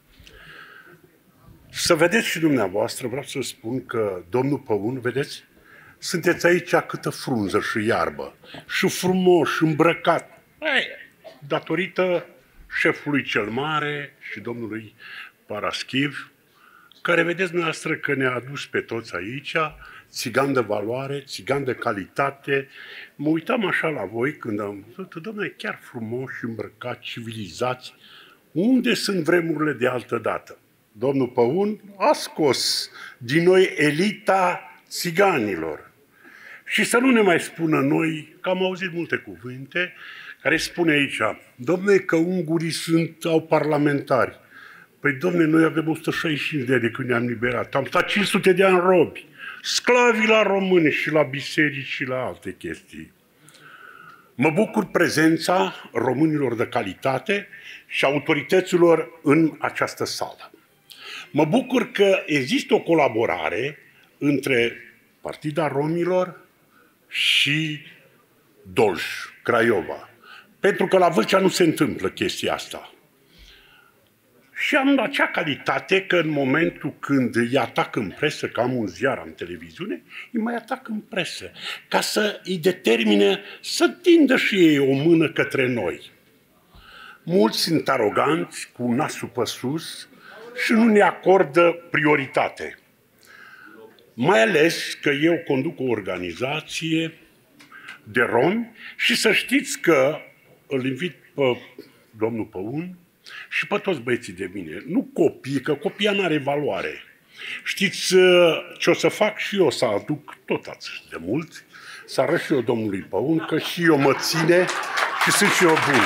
Să vedeți și dumneavoastră, vreau să spun că domnul Păun, vedeți, sunteți aici câtă frunză și iarbă, și frumos, și îmbrăcat, datorită șefului cel mare și domnului Paraschiv, care vedeți dumneavoastră că ne-a adus pe toți aici, țigan de valoare, țigan de calitate. Mă uitam așa la voi când am văzut, domnule, chiar frumos și îmbrăcați, civilizați. Unde sunt vremurile de altă dată? Domnul Păun a scos din noi elita țiganilor. Și să nu ne mai spună noi, că am auzit multe cuvinte, care spune aici, domnule, că ungurii au parlamentari. Păi, domne, noi avem 165 de ani de când ne-am liberat. Am stat 500 de ani robi, sclavi la români și la biserici și la alte chestii. Mă bucur prezența românilor de calitate și autorităților în această sală. Mă bucur că există o colaborare între Partida Romilor și Dolj, Craiova. Pentru că la Vâlcea nu se întâmplă chestia asta. Și am acea calitate că în momentul când îi atac în presă, că am un ziar, am televiziune, îi mai atac în presă, ca să îi determine să tindă și ei o mână către noi. Mulți sunt aroganți, cu nasul pe sus și nu ne acordă prioritate. Mai ales că eu conduc o organizație de romi și să știți că îl invit pe domnul Păun și pe toți băieții de mine. Nu copii, că copia n-are valoare. Știți ce o să fac? Și eu să aduc tot atât de mult, să arăt și eu domnului Păun, că și eu mă ține și sunt și eu bun.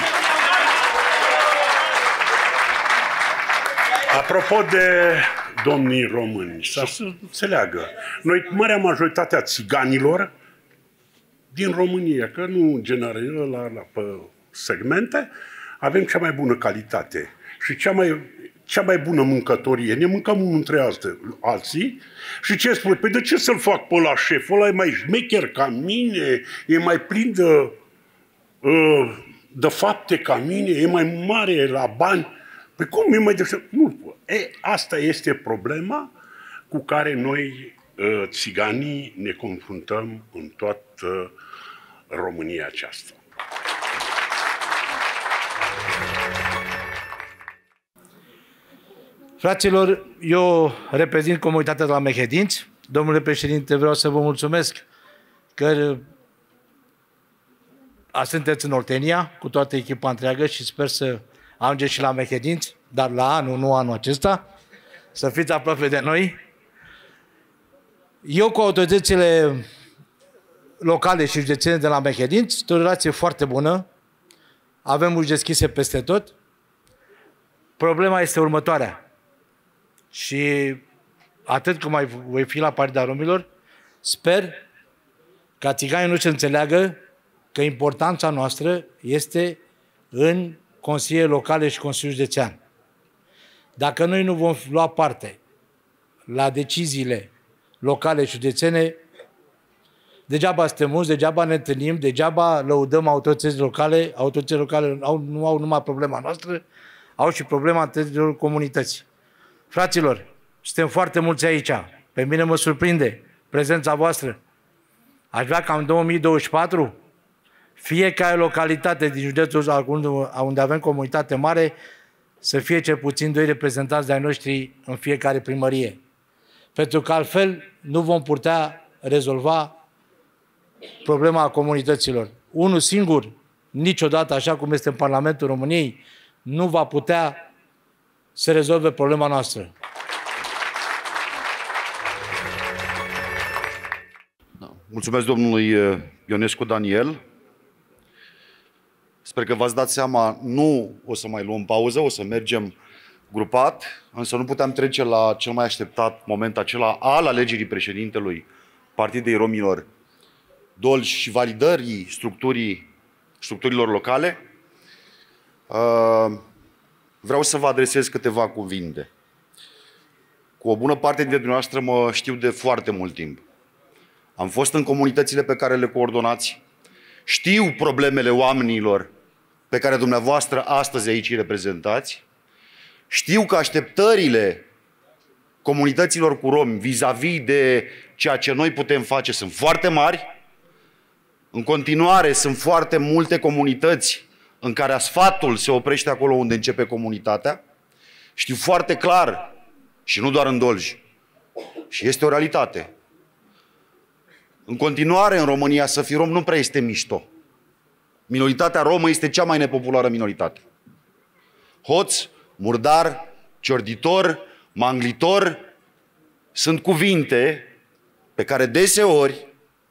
Apropo de domnii români, să înțeleagă, noi, marea majoritate a țiganilor din România, că nu general pe segmente, avem cea mai bună calitate și cea mai bună mâncătorie. Ne mâncăm unul între alții și ce spune? Păi de ce să-l fac pe ăla șef? Ăla e mai șmecher ca mine, e mai plin de fapte ca mine, e mai mare la bani. Păi cum e mai deștept? Nu. Asta este problema cu care noi, țiganii, ne confruntăm în toată România aceasta.
Fraților, eu reprezint comunitatea de la Mehedinți. Domnule președinte, vreau să vă mulțumesc că sunteți în Oltenia cu toată echipa întreagă și sper să ajungeți și la Mehedinți, dar la anul, nu anul acesta, să fiți aproape de noi. Eu cu autoritățile locale și județene de la Mehedinți, o relație foarte bună, avem uși deschise peste tot. Problema este următoarea și atât cum mai voi fi la Partida Romilor, sper ca țiganii nu se înțeleagă că importanța noastră este în consiliile locale și Consiliul Județean. Dacă noi nu vom lua parte la deciziile locale și județene, degeaba suntem mulți, degeaba ne întâlnim, degeaba lăudăm autoritățile locale. Autoritățile locale nu au numai problema noastră, au și problema întregilor comunității. Fraților, suntem foarte mulți aici. Pe mine mă surprinde prezența voastră. Aș vrea ca în 2024 fiecare localitate din județul unde avem comunitate mare să fie cel puțin 2 reprezentanți de-ai noștri în fiecare primărie. Pentru că altfel nu vom putea rezolva problema comunităților. Unul singur, niciodată, așa cum este în Parlamentul României, nu va putea să rezolve problema noastră.
Mulțumesc domnului Ionescu Daniel. Sper că v-ați dat seama, nu o să mai luăm pauză, o să mergem grupat, însă nu puteam trece la cel mai așteptat moment acela al alegerii președintelui Partidei Romilor Dolj și validării structurilor locale. Vreau să vă adresez câteva cuvinte. Cu o bună parte dintre dumneavoastră mă știu de foarte mult timp. Am fost în comunitățile pe care le coordonați. Știu problemele oamenilor pe care dumneavoastră astăzi aici îi reprezentați. Știu că așteptările comunităților cu romi vis-a-vis de ceea ce noi putem face sunt foarte mari. În continuare sunt foarte multe comunități în care asfaltul se oprește acolo unde începe comunitatea. Știu foarte clar, și nu doar în Dolj, și este o realitate. În continuare, în România, să fii rom nu prea este mișto. Minoritatea romă este cea mai nepopulară minoritate. Hoț, murdar, ciorditor, manglitor sunt cuvinte pe care deseori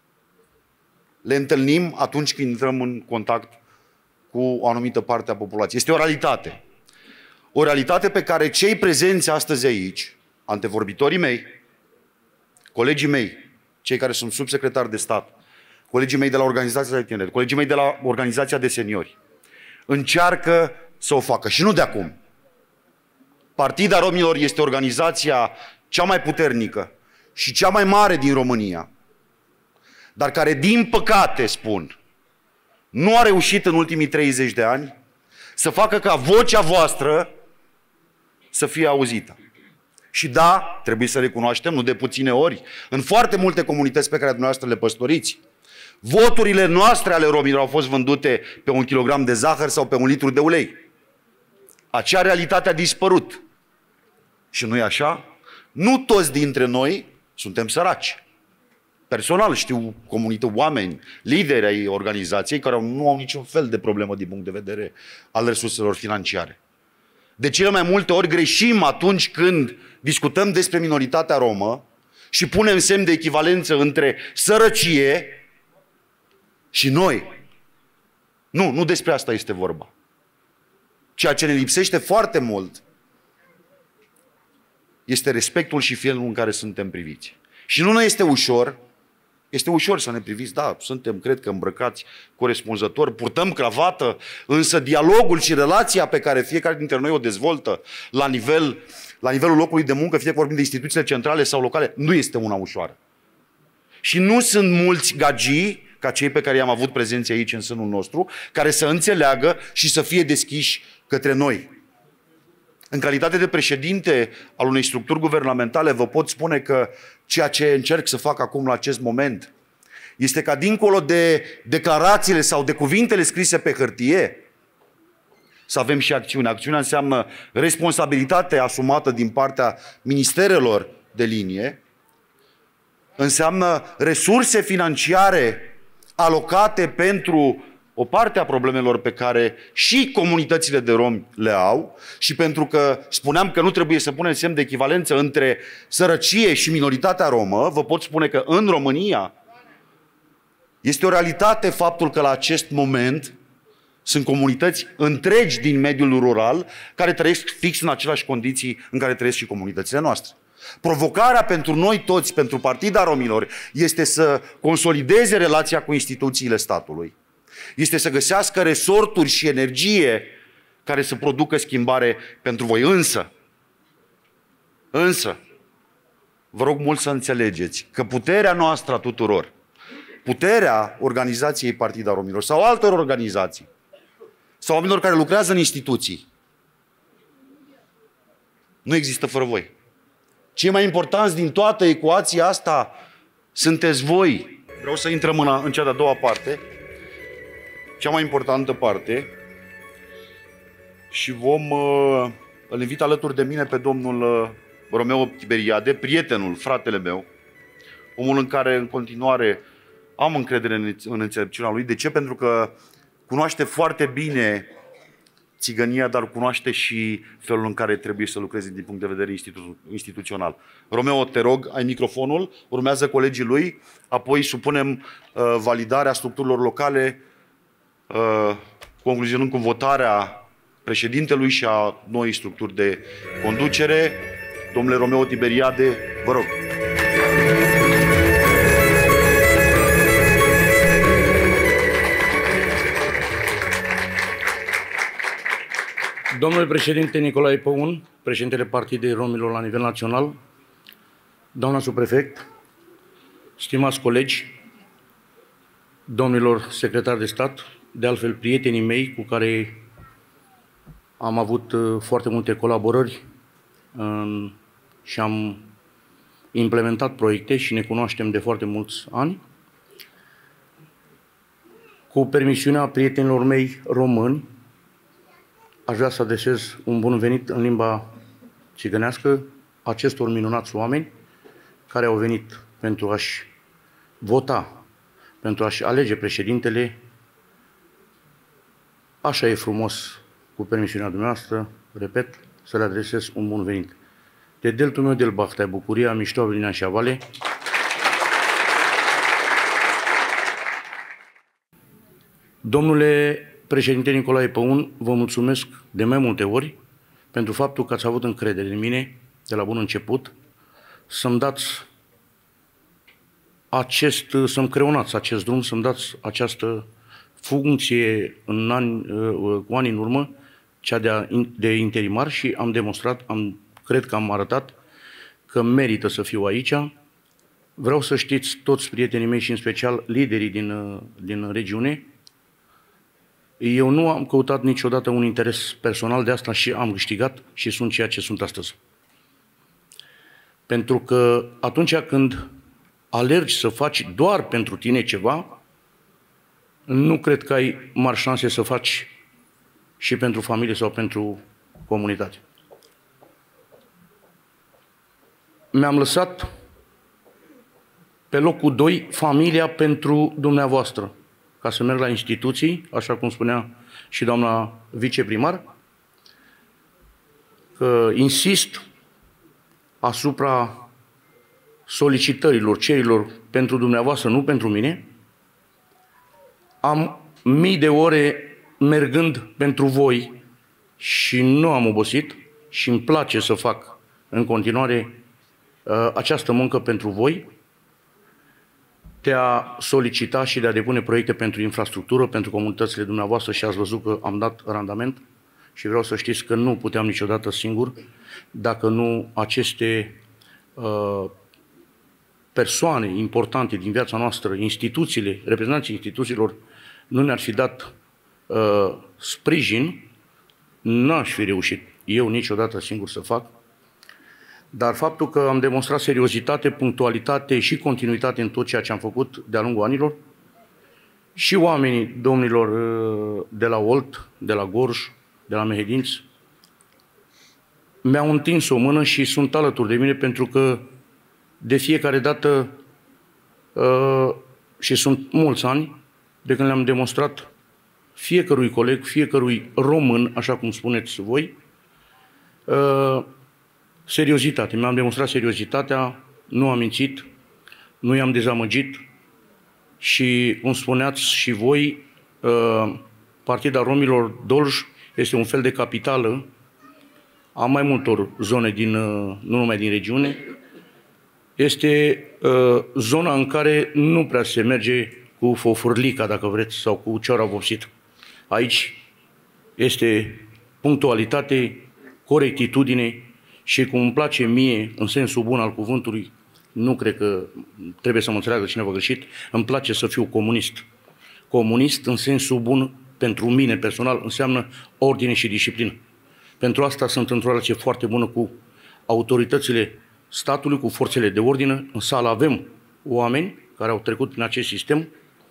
le întâlnim atunci când intrăm în contact cu o anumită parte a populației. Este o realitate. O realitate pe care cei prezenți astăzi aici, antevorbitorii mei, colegii mei, cei care sunt subsecretari de stat, colegii mei de la Organizația de Tineret, colegii mei de la Organizația de Seniori, încearcă să o facă. Și nu de acum. Partida Romilor este organizația cea mai puternică și cea mai mare din România, dar care, din păcate, spun, nu a reușit în ultimii 30 de ani să facă ca vocea voastră să fie auzită. Și da, trebuie să recunoaștem, nu de puține ori, în foarte multe comunități pe care dumneavoastră le păstoriți, voturile noastre ale romilor au fost vândute pe 1 kilogram de zahăr sau pe 1 litru de ulei. Acea realitate a dispărut. Și nu e așa? Nu toți dintre noi suntem săraci. Personal știu oameni, lideri ai organizației care nu au niciun fel de problemă din punct de vedere al resurselor financiare. De cele mai multe ori greșim atunci când discutăm despre minoritatea romă și punem semn de echivalență între sărăcie și noi. Nu despre asta este vorba. Ceea ce ne lipsește foarte mult este respectul și felul în care suntem priviți. Și nu ne este ușor. Este ușor să ne priviți, da, suntem, cred că, îmbrăcați corespunzător, purtăm cravată, însă dialogul și relația pe care fiecare dintre noi o dezvoltă la nivelul locului de muncă, fie că vorbim de instituțiile centrale sau locale, nu este una ușoară. Și nu sunt mulți gagii, ca cei pe care i-am avut prezenți aici în sânul nostru, care să înțeleagă și să fie deschiși către noi. În calitate de președinte al unei structuri guvernamentale, vă pot spune că ceea ce încerc să fac acum la acest moment este ca, dincolo de declarațiile sau de cuvintele scrise pe hârtie, să avem și acțiune. Acțiunea înseamnă responsabilitate asumată din partea ministerelor de linie, înseamnă resurse financiare alocate pentru o parte a problemelor pe care și comunitățile de romi le au și pentru că spuneam că nu trebuie să punem semn de echivalență între sărăcie și minoritatea romă, vă pot spune că în România este o realitate faptul că la acest moment sunt comunități întregi din mediul rural care trăiesc fix în aceleași condiții în care trăiesc și comunitățile noastre. Provocarea pentru noi toți, pentru Partida Romilor, este să consolideze relația cu instituțiile statului. Este să găsească resorturi și energie care să producă schimbare pentru voi. Însă, vă rog mult să înțelegeți că puterea noastră a tuturor, puterea organizației Partida Romilor sau altor organizații, sau oamenilor care lucrează în instituții, nu există fără voi. Cei mai importanți din toată ecuația asta sunteți voi. Vreau să intrăm în cea de-a doua parte, cea mai importantă parte, și îl invit alături de mine pe domnul Romeo Tiberiade, prietenul, fratele meu, omul în care în continuare am încredere în înțelepciunea lui. De ce? Pentru că cunoaște foarte bine țigănia, dar cunoaște și felul în care trebuie să lucreze din punct de vedere instituțional. Romeo, te rog, ai microfonul, urmează colegii lui, apoi supunem validarea structurilor locale, concluzionând cu votarea președintelui și a noii structuri de conducere. Domnule Romeo Tiberiade, vă rog.
Domnule președinte Nicolae Păun, președintele Partidei Romilor la nivel național, doamna subprefect, stimați colegi, domnilor secretari de stat, de altfel prietenii mei cu care am avut foarte multe colaborări și am implementat proiecte și ne cunoaștem de foarte mulți ani. Cu permisiunea prietenilor mei români, aș vrea să adresez un bun venit în limba țigănească acestor minunați oameni care au venit pentru a-și vota, pentru a-și alege președintele. Așa e frumos, cu permisiunea dumneavoastră, repet, să le adresez un bun venit. De deltul meu del Bachtai, bucuria, mișto, Avelina și Avale. Domnule președinte Nicolae Păun, vă mulțumesc de mai multe ori pentru faptul că ați avut încredere în mine de la bun început să-mi dați să-mi creonați acest drum, să-mi dați această funcție cu ani în urmă, cea de interimar, și am demonstrat, cred că am arătat că merită să fiu aici. Vreau să știți, toți prietenii mei și în special liderii din regiune, eu nu am căutat niciodată un interes personal, de asta și am câștigat și sunt ceea ce sunt astăzi. Pentru că atunci când alergi să faci doar pentru tine ceva, nu cred că ai mari șanse să faci și pentru familie sau pentru comunitate. Mi-am lăsat pe locul 2 familia pentru dumneavoastră, ca să merg la instituții, așa cum spunea și doamna viceprimar, că insist asupra solicitărilor, cerilor pentru dumneavoastră, nu pentru mine. Am mii de ore mergând pentru voi și nu am obosit și îmi place să fac în continuare această muncă pentru voi, de a solicita și de a depune proiecte pentru infrastructură, pentru comunitățile dumneavoastră, și ați văzut că am dat randament și vreau să știți că nu puteam niciodată singur, dacă nu aceste persoane importante din viața noastră, instituțiile, reprezentanții instituțiilor, nu ne-ar fi dat sprijin, n-aș fi reușit eu niciodată singur să fac. Dar faptul că am demonstrat seriozitate, punctualitate și continuitate în tot ceea ce am făcut de-a lungul anilor, și oamenii, domnilor de la Olt, de la Gorj, de la Mehedinți, mi-au întins o mână și sunt alături de mine, pentru că de fiecare dată, și sunt mulți ani, de când le-am demonstrat fiecărui coleg, fiecărui român, așa cum spuneți voi, seriozitate. Mi-am demonstrat seriozitatea, nu am mințit, nu i-am dezamăgit și, cum spuneați și voi, Partida Romilor Dolj este un fel de capitală a mai multor zone, nu numai din regiune. Este zona în care nu prea se merge cu fofurlica, dacă vreți, sau cu cioara vopsită. Aici este punctualitate, corectitudine și, cum îmi place mie, în sensul bun al cuvântului, nu cred că trebuie să mă înțeleagă cineva greșit, îmi place să fiu comunist. Comunist, în sensul bun, pentru mine personal, înseamnă ordine și disciplină. Pentru asta sunt într-o relație foarte bună cu autoritățile statului, cu forțele de ordine. În sală avem oameni care au trecut prin acest sistem.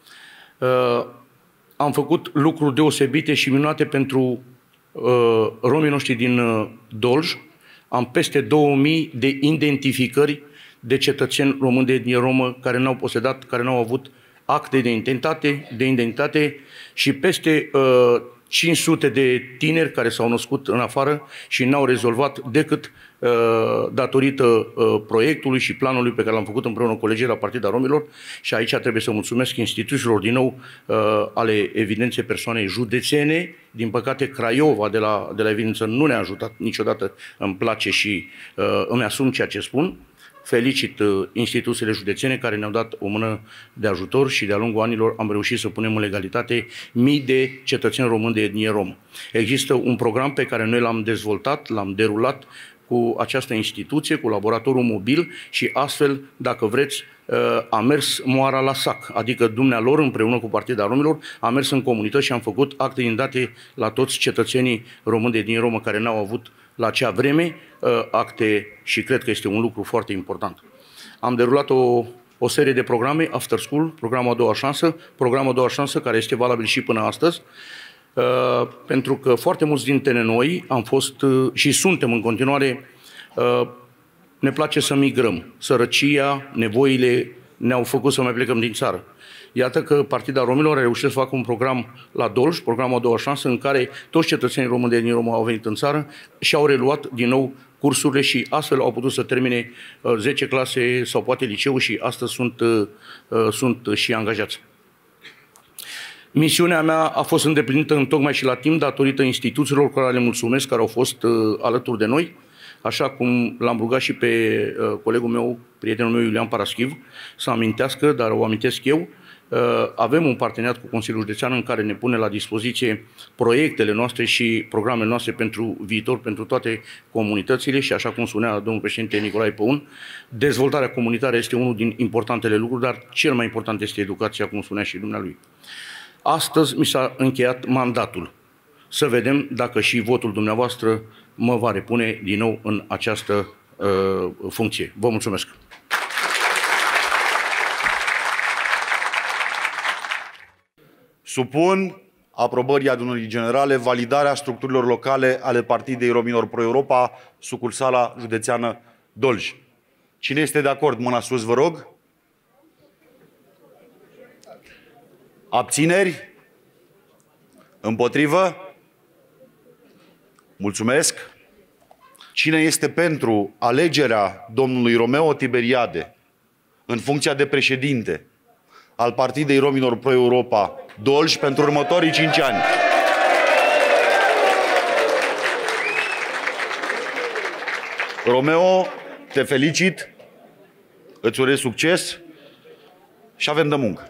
Am făcut lucruri deosebite și minunate pentru romii noștri din Dolj. Am peste 2000 de identificări de cetățeni români de etnie romă care n-au posedat, care n-au avut acte de identitate și peste 500 de tineri care s-au născut în afară și n-au rezolvat decât datorită proiectului și planului pe care l-am făcut împreună cu colegii la Partida Romilor. Și aici trebuie să mulțumesc instituțiilor din nou ale evidenței persoanei județene. Din păcate Craiova de la evidență nu ne-a ajutat niciodată, îmi place și îmi asum ceea ce spun. Felicit instituțiile județene care ne-au dat o mână de ajutor și de-a lungul anilor am reușit să punem în legalitate mii de cetățeni români de etnie romă. Există un program pe care noi l-am dezvoltat, l-am derulat cu această instituție, cu laboratorul mobil și astfel, dacă vreți, a mers moara la sac, adică dumnealor împreună cu Partida Romilor a mers în comunități și am făcut acte indate la toți cetățenii români de etnie romă care n-au avut la acea vreme acte și cred că este un lucru foarte important. Am derulat o serie de programe, After School, programul A Doua Șansă, programul A Doua Șansă care este valabil și până astăzi, pentru că foarte mulți dintre noi am fost și suntem în continuare, ne place să migrăm. Sărăcia, nevoile ne-au făcut să mai plecăm din țară. Iată că Partida Romilor a reușit să facă un program la Dolj, programul A Doua Șansă, în care toți cetățenii români de etnie romă au venit în țară și au reluat din nou cursurile și astfel au putut să termine 10 clase sau poate liceu și astăzi sunt și angajați. Misiunea mea a fost îndeplinită întocmai și la timp datorită instituțiilor care le mulțumesc, care au fost alături de noi, așa cum l-am rugat și pe colegul meu, prietenul meu Iulian Paraschiv, să amintească, dar o amintesc eu. Avem un parteneriat cu Consiliul Județean în care ne pune la dispoziție proiectele noastre și programele noastre pentru viitor, pentru toate comunitățile și, așa cum spunea domnul președinte Nicolae Păun, dezvoltarea comunitară este unul din importantele lucruri, dar cel mai important este educația, cum spunea și dumnealui. Astăzi mi s-a încheiat mandatul. Să vedem dacă și votul dumneavoastră mă va repune din nou în această funcție. Vă mulțumesc!
Supun aprobării adunării generale validarea structurilor locale ale Partidei Romilor Pro-Europa, sucursala județeană Dolj. Cine este de acord? Mâna sus, vă rog. Abțineri? Împotrivă? Mulțumesc. Cine este pentru alegerea domnului Romeo Tiberiade în funcția de președinte al Partidei Romilor Pro-Europa Dolj pentru următorii 5 ani? Romeo, te felicit, îți urez succes și avem de muncă.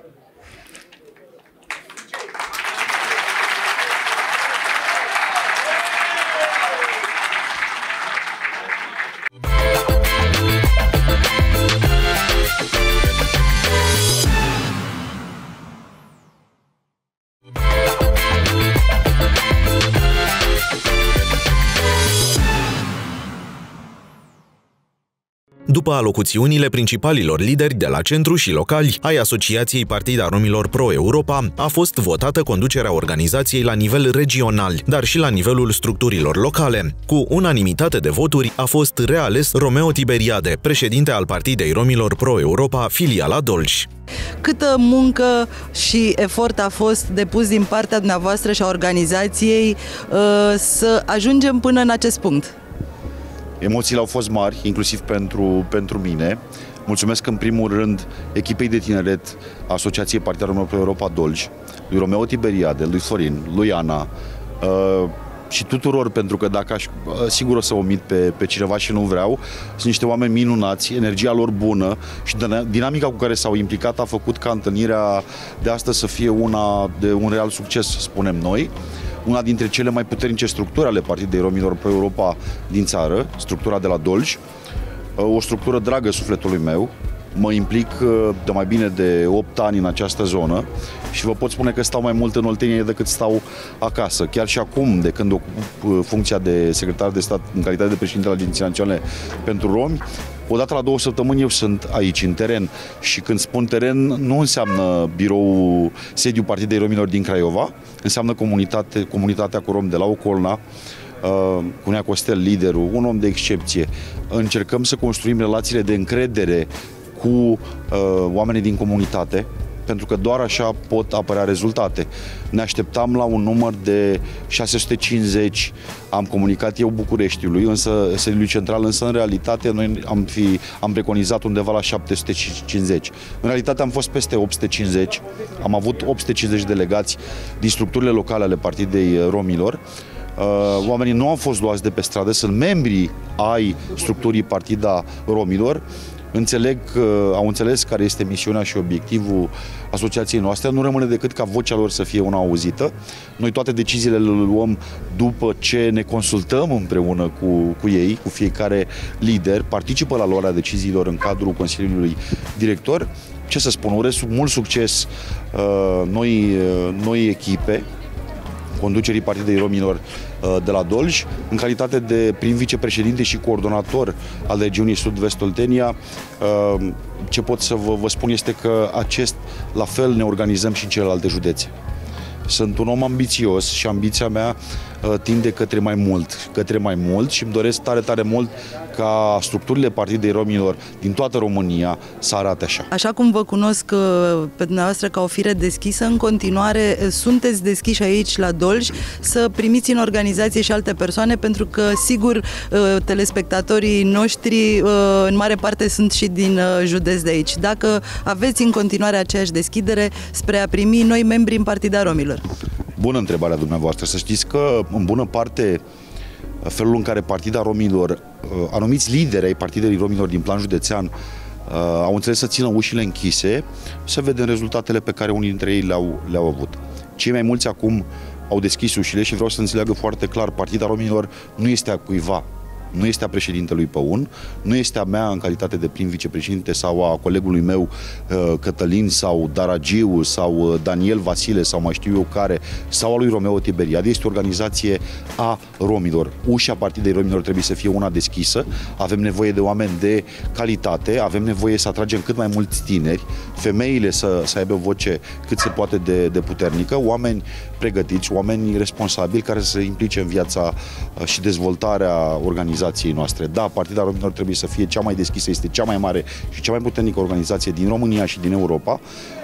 După alocuțiunile principalilor lideri de la centru și locali ai Asociației Partida Romilor Pro-Europa, a fost votată conducerea organizației la nivel regional, dar și la nivelul structurilor locale. Cu unanimitate de voturi a fost reales Romeo Tiberiade, președinte al Partidei Romilor Pro-Europa, filiala Dolj.
Câtă muncă și efort a fost depus din partea dumneavoastră și a organizației să ajungem până în acest punct?
Emoțiile au fost mari, inclusiv pentru mine. Mulțumesc în primul rând echipei de tineret a Asociației Partida Romilor Pro-Europa Dolj, lui Romeo Tiberiade, lui Florin, lui Ana, și tuturor, pentru că dacă sigur o să omit pe cineva și nu vreau, sunt niște oameni minunați, energia lor bună și dinamica cu care s-au implicat a făcut ca întâlnirea de astăzi să fie una de un real succes, spunem noi. Una dintre cele mai puternice structuri ale Partidei Romilor Pro-Europa din țară, structura de la Dolj, o structură dragă sufletului meu. Mă implic de mai bine de 8 ani în această zonă și vă pot spune că stau mai mult în Oltenia decât stau acasă. Chiar și acum, de când ocup funcția de secretar de stat în calitate de președinte al Agenției Naționale pentru Romi, odată la 2 săptămâni eu sunt aici, în teren. Și când spun teren, nu înseamnă birou, sediul Partidei Romilor din Craiova, înseamnă comunitatea cu romi de la Ocolna, cu Nea Costel, liderul, un om de excepție. Încercăm să construim relațiile de încredere cu oamenii din comunitate, pentru că doar așa pot apărea rezultate. Ne așteptam la un număr de 650, am comunicat eu Bucureștiului, sediului central, însă în realitate noi am preconizat undeva la 750. În realitate am fost peste 850, am avut 850 delegați din structurile locale ale Partidei Romilor. Oamenii nu au fost luați de pe stradă, sunt membri ai structurii Partida Romilor. Au înțeles care este misiunea și obiectivul asociației noastre. Nu rămâne decât ca vocea lor să fie una auzită. Noi toate deciziile le luăm după ce ne consultăm împreună cu ei, cu fiecare lider, participă la luarea deciziilor în cadrul Consiliului Director. Ce să spun, urez mult succes noi echipe, conducerii Partidei Romilor de la Dolj, în calitate de prim vicepreședinte și coordonator al regiunii Sud-Vest Oltenia. Ce pot să vă spun este că la fel ne organizăm și în celelalte județe. Sunt un om ambițios și ambiția mea tinde către mai mult și îmi doresc tare, tare mult ca structurile Partidei Romilor din toată România să arate așa.
Așa cum vă cunosc pe dumneavoastră ca o fire deschisă, în continuare sunteți deschiși aici la Dolj să primiți în organizație și alte persoane, pentru că, sigur, telespectatorii noștri în mare parte sunt și din județ de aici. Dacă aveți în continuare aceeași deschidere spre a primi noi membri în Partida Romilor.
Bună întrebarea dumneavoastră. Să știți că, în bună parte, felul în care Partida Romilor, anumiți lideri ai Partidei Romilor din plan județean, au înțeles să țină ușile închise, să vedem rezultatele pe care unii dintre ei le-au avut. Cei mai mulți acum au deschis ușile și vreau să înțeleagă foarte clar, Partida Romilor nu este a cuiva. Nu este a președintelui Păun, nu este a mea în calitate de prim vicepreședinte sau a colegului meu Cătălin sau Daragiu sau Daniel Vasile sau mai știu eu care, sau a lui Romeo Tiberiade. Este o organizație a romilor. Ușa Partidei Romilor trebuie să fie una deschisă, avem nevoie de oameni de calitate, avem nevoie să atragem cât mai mulți tineri, femeile să aibă o voce cât se poate de puternică, oameni pregătiți, oameni responsabili care să se implice în viața și dezvoltarea organizației noastre. Da, Partida Romilor trebuie să fie cea mai deschisă, este cea mai mare și cea mai puternică organizație din România și din Europa.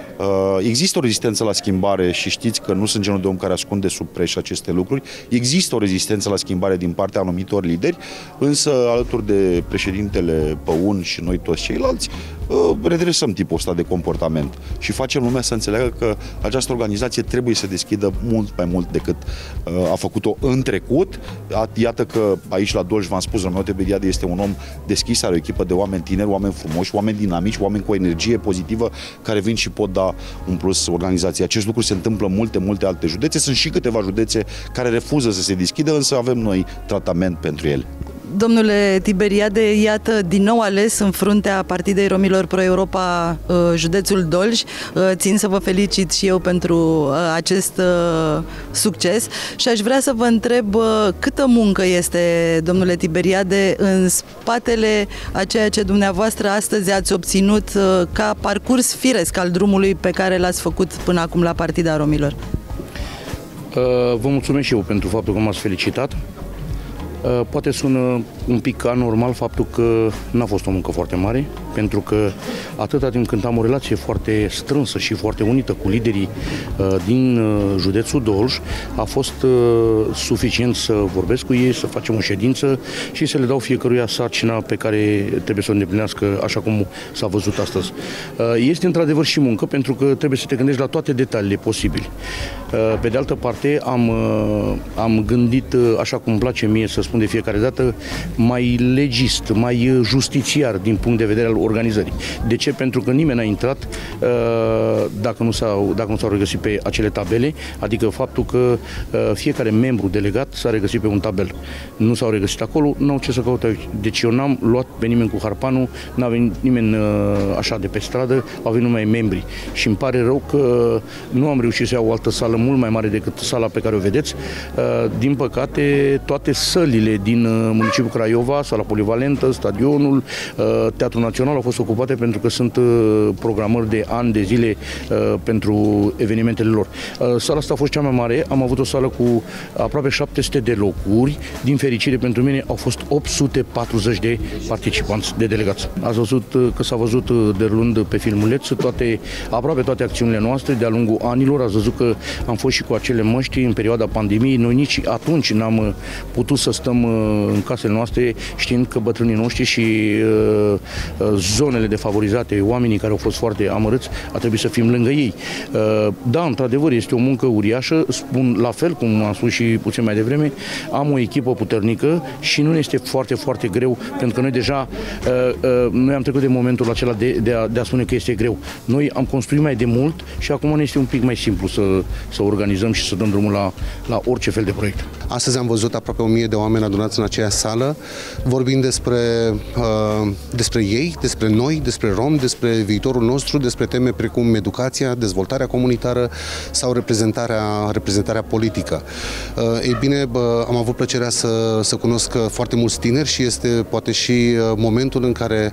Există o rezistență la schimbare și știți că nu sunt genul de om care ascunde sub preș aceste lucruri. Există o rezistență la schimbare din partea anumitor lideri, însă alături de președintele Păun și noi toți ceilalți redresăm tipul ăsta de comportament și facem lumea să înțeleagă că această organizație trebuie să deschidă mult mai mult decât a făcut-o în trecut. Iată că aici la Dolj, v-am spus, Romeo Tiberiade este un om deschis, are o echipă de oameni tineri, oameni frumoși, oameni dinamici, oameni cu o energie pozitivă care vin și pot da un plus organizației. Acest lucru se întâmplă în multe alte județe. Sunt și câteva județe care refuză să se deschidă, însă avem noi tratament pentru ele.
Domnule Tiberiade, iată, din nou ales în fruntea Partidei Romilor Pro-Europa, județul Dolj. Țin să vă felicit și eu pentru acest succes și aș vrea să vă întreb câtă muncă este, domnule Tiberiade, în spatele a ceea ce dumneavoastră astăzi ați obținut ca parcurs firesc al drumului pe care l-ați făcut până acum la Partida Romilor.
Vă mulțumesc și eu pentru faptul că m-ați felicitat. Poate sună un pic anormal faptul că n-a fost o muncă foarte mare, pentru că atâta timp când am o relație foarte strânsă și foarte unită cu liderii din județul Dolj, a fost suficient să vorbesc cu ei, să facem o ședință și să le dau fiecăruia sarcina pe care trebuie să o îndeplinească, așa cum s-a văzut astăzi. Este într-adevăr și muncă, pentru că trebuie să te gândești la toate detaliile posibile. Pe de altă parte, am gândit, așa cum îmi place mie să spun de fiecare dată, mai legist, mai justițiar din punct de vedere al organizării. De ce? Pentru că nimeni n-a intrat dacă nu s-au regăsit pe acele tabele, adică faptul că fiecare membru delegat s-a regăsit pe un tabel. Nu s-au regăsit acolo, n-au ce să caute aici. Deci eu n-am luat pe nimeni cu harpanul, n-a venit nimeni așa de pe stradă, au venit numai membri. Și îmi pare rău că nu am reușit să iau o altă sală mult mai mare decât sala pe care o vedeți. Din păcate, toate sălile din municipiul Craiova, sala polivalentă, stadionul, Teatrul Național au fost ocupate pentru că sunt programări de ani de zile pentru evenimentele lor. Sala asta a fost cea mai mare, am avut o sală cu aproape 700 de locuri, din fericire pentru mine au fost 840 de participanți, de delegați. Ați văzut că s-a văzut derulând pe filmuleț aproape toate acțiunile noastre de-a lungul anilor, ați văzut că am fost și cu acele măști în perioada pandemiei, noi nici atunci n-am putut să stăm în casele noastre știind că bătrânii noștri și zonele defavorizate, oamenii care au fost foarte amărâți, a trebuit să fim lângă ei. Da, într-adevăr, este o muncă uriașă, spun la fel, cum am spus și puțin mai devreme, am o echipă puternică și nu este foarte, foarte greu, pentru că noi deja noi am trecut de momentul acela de a spune că este greu. Noi am construit mai de mult și acum ne este un pic mai simplu să organizăm și să dăm drumul la orice fel de proiect.
Astăzi am văzut aproape 1000 de oameni adunați în aceeași sală, vorbind despre ei, despre noi, despre romi, despre viitorul nostru, despre teme precum educația, dezvoltarea comunitară sau reprezentarea politică. Ei bine, am avut plăcerea să cunosc foarte mulți tineri și este poate și momentul în care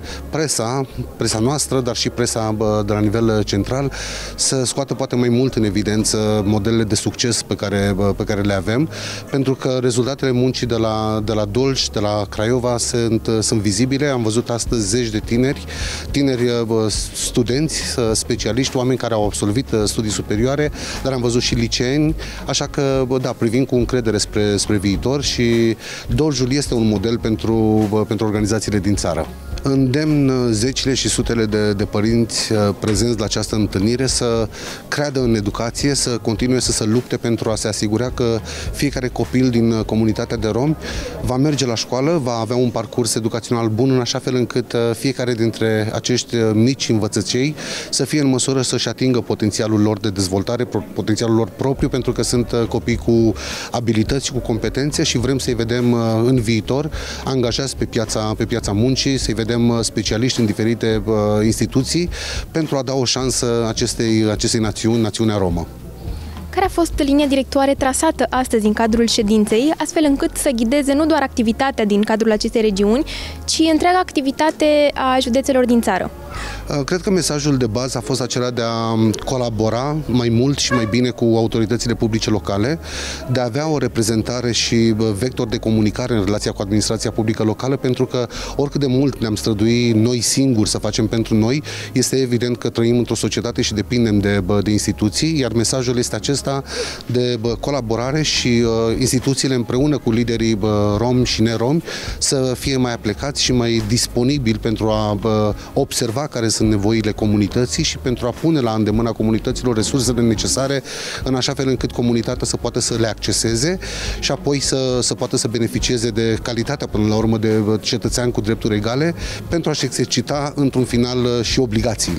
presa noastră, dar și presa de la nivel central, să scoată poate mai mult în evidență modelele de succes pe care le avem, pentru că rezultatele muncii de la Dolj, de la Craiova sunt vizibile. Am văzut astăzi zeci de tineri studenți, specialiști, oameni care au absolvit studii superioare, dar am văzut și liceeni, așa că, da, privim cu încredere spre viitor și Doljul este un model pentru organizațiile din țară. Îndemn zecile și sutele de părinți prezenți la această întâlnire să creadă în educație, să continue să se lupte pentru a se asigura că fiecare copil din comunitatea de romi va merge la școală, va avea un parcurs educațional bun, în așa fel încât fiecare dintre acești mici învățăcei să fie în măsură să-și atingă potențialul lor de dezvoltare, potențialul lor propriu, pentru că sunt copii cu abilități și cu competențe și vrem să-i vedem în viitor angajați pe piața muncii, să-i vedem specialiști în diferite instituții pentru a da o șansă acestei națiuni, națiunea romă.
Care a fost linia directoare trasată astăzi în cadrul ședinței, astfel încât să ghideze nu doar activitatea din cadrul acestei regiuni, ci întreaga activitate a județelor din țară?
Cred că mesajul de bază a fost acela de a colabora mai mult și mai bine cu autoritățile publice locale, de a avea o reprezentare și vector de comunicare în relația cu administrația publică locală, pentru că oricât de mult ne-am străduit noi singuri să facem pentru noi, este evident că trăim într-o societate și depindem de instituții, iar mesajul este acesta de colaborare și instituțiile împreună cu liderii romi și neromi să fie mai aplicați și mai disponibili pentru a observa care sunt nevoile comunității și pentru a pune la îndemâna comunităților resursele necesare în așa fel încât comunitatea să poată să le acceseze și apoi să poată să beneficieze de calitatea până la urmă de cetățean cu drepturi egale pentru a-și exercita într-un final și obligațiile.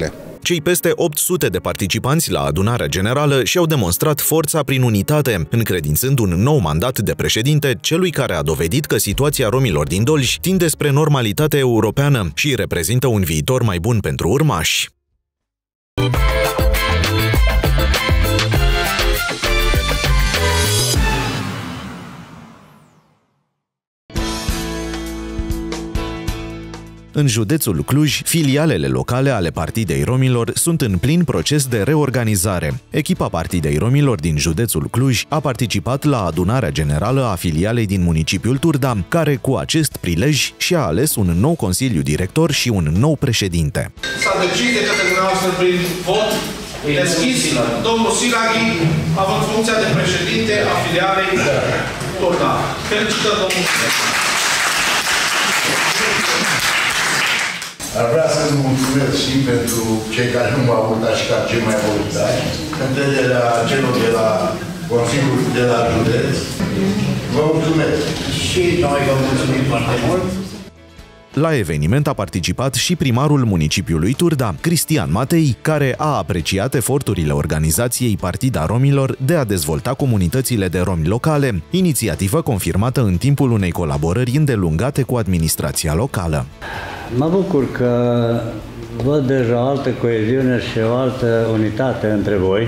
Cei peste 800 de participanți la adunarea generală și-au demonstrat forța prin unitate, încredințând un nou mandat de președinte celui care a dovedit că situația romilor din Dolj tinde spre normalitate europeană și reprezintă un viitor mai bun pentru urmași. În județul Cluj, filialele locale ale Partidei Romilor sunt în plin proces de reorganizare. Echipa Partidei Romilor din județul Cluj a participat la adunarea generală a filialei din municipiul Turda, care cu acest prilej și-a ales un nou consiliu director și un nou președinte.
S-a decis de către dumneavoastră prin vot deschis domnul Silaghi, având funcția de președinte a filialei Turda. Felicitări, domnul Silaghi!
Ar vrea să-mi mulțumesc și pentru cei care nu m-au votat și ca cei mai voluntași, încrederea celor de la Consiliul de la Județ. Vă mulțumesc! Și noi vă mulțumim foarte mult!
La eveniment a participat și primarul municipiului Turda, Cristian Matei, care a apreciat eforturile organizației Partida Romilor de a dezvolta comunitățile de romi locale, inițiativă confirmată în timpul unei colaborări îndelungate cu administrația locală.
Mă bucur că văd deja o altă coeziune și o altă unitate între voi.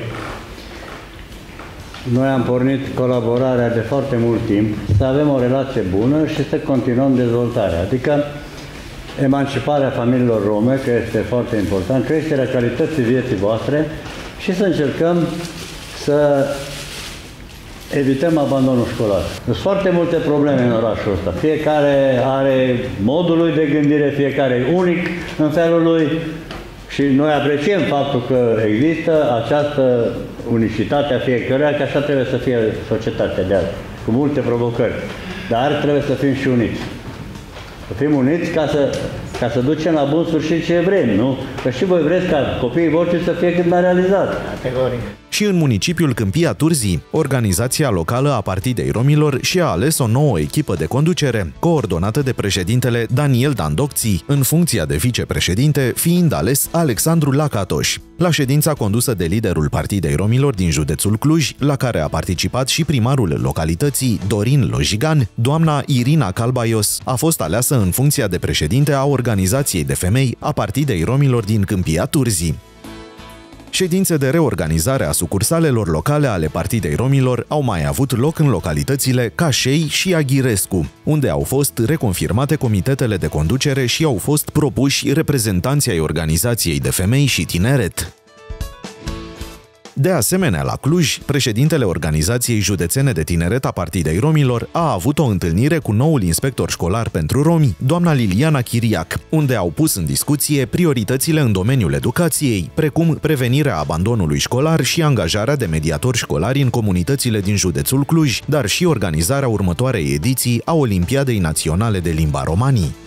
Noi am pornit colaborarea de foarte mult timp, să avem o relație bună și să continuăm dezvoltarea. Adică emanciparea familiilor rome, că este foarte important, creșterea calității vieții voastre și să încercăm să evităm abandonul școlar. Sunt foarte multe probleme în orașul ăsta. Fiecare are modul lui de gândire, fiecare e unic în felul lui și noi apreciem faptul că există această unicitate a fiecăruia, că așa trebuie să fie societatea de azi, cu multe provocări. Dar trebuie să fim și uniți. Să fim uniți ca să ducem la bun sfârșit ce vrem, nu? Că și voi vreți ca copiii voștri să fie cât mai realizați. Categoric.
Și în municipiul Câmpia Turzii, organizația locală a Partidei Romilor și-a ales o nouă echipă de conducere, coordonată de președintele Daniel Dandocții, în funcția de vicepreședinte fiind ales Alexandru Lacatoș. La ședința condusă de liderul Partidei Romilor din județul Cluj, la care a participat și primarul localității, Dorin Lojigan, doamna Irina Calbaios a fost aleasă în funcția de președinte a organizației de femei a Partidei Romilor din Câmpia Turzii. Ședințe de reorganizare a sucursalelor locale ale Partidei Romilor au mai avut loc în localitățile Cașei și Aghirescu, unde au fost reconfirmate comitetele de conducere și au fost propuși reprezentanții ai organizației de femei și tineret. De asemenea, la Cluj, președintele Organizației Județene de Tineret a Partidei Romilor a avut o întâlnire cu noul inspector școlar pentru romi, doamna Liliana Chiriac, unde au pus în discuție prioritățile în domeniul educației, precum prevenirea abandonului școlar și angajarea de mediatori școlari în comunitățile din județul Cluj, dar și organizarea următoarei ediții a Olimpiadei Naționale de Limba Romanii.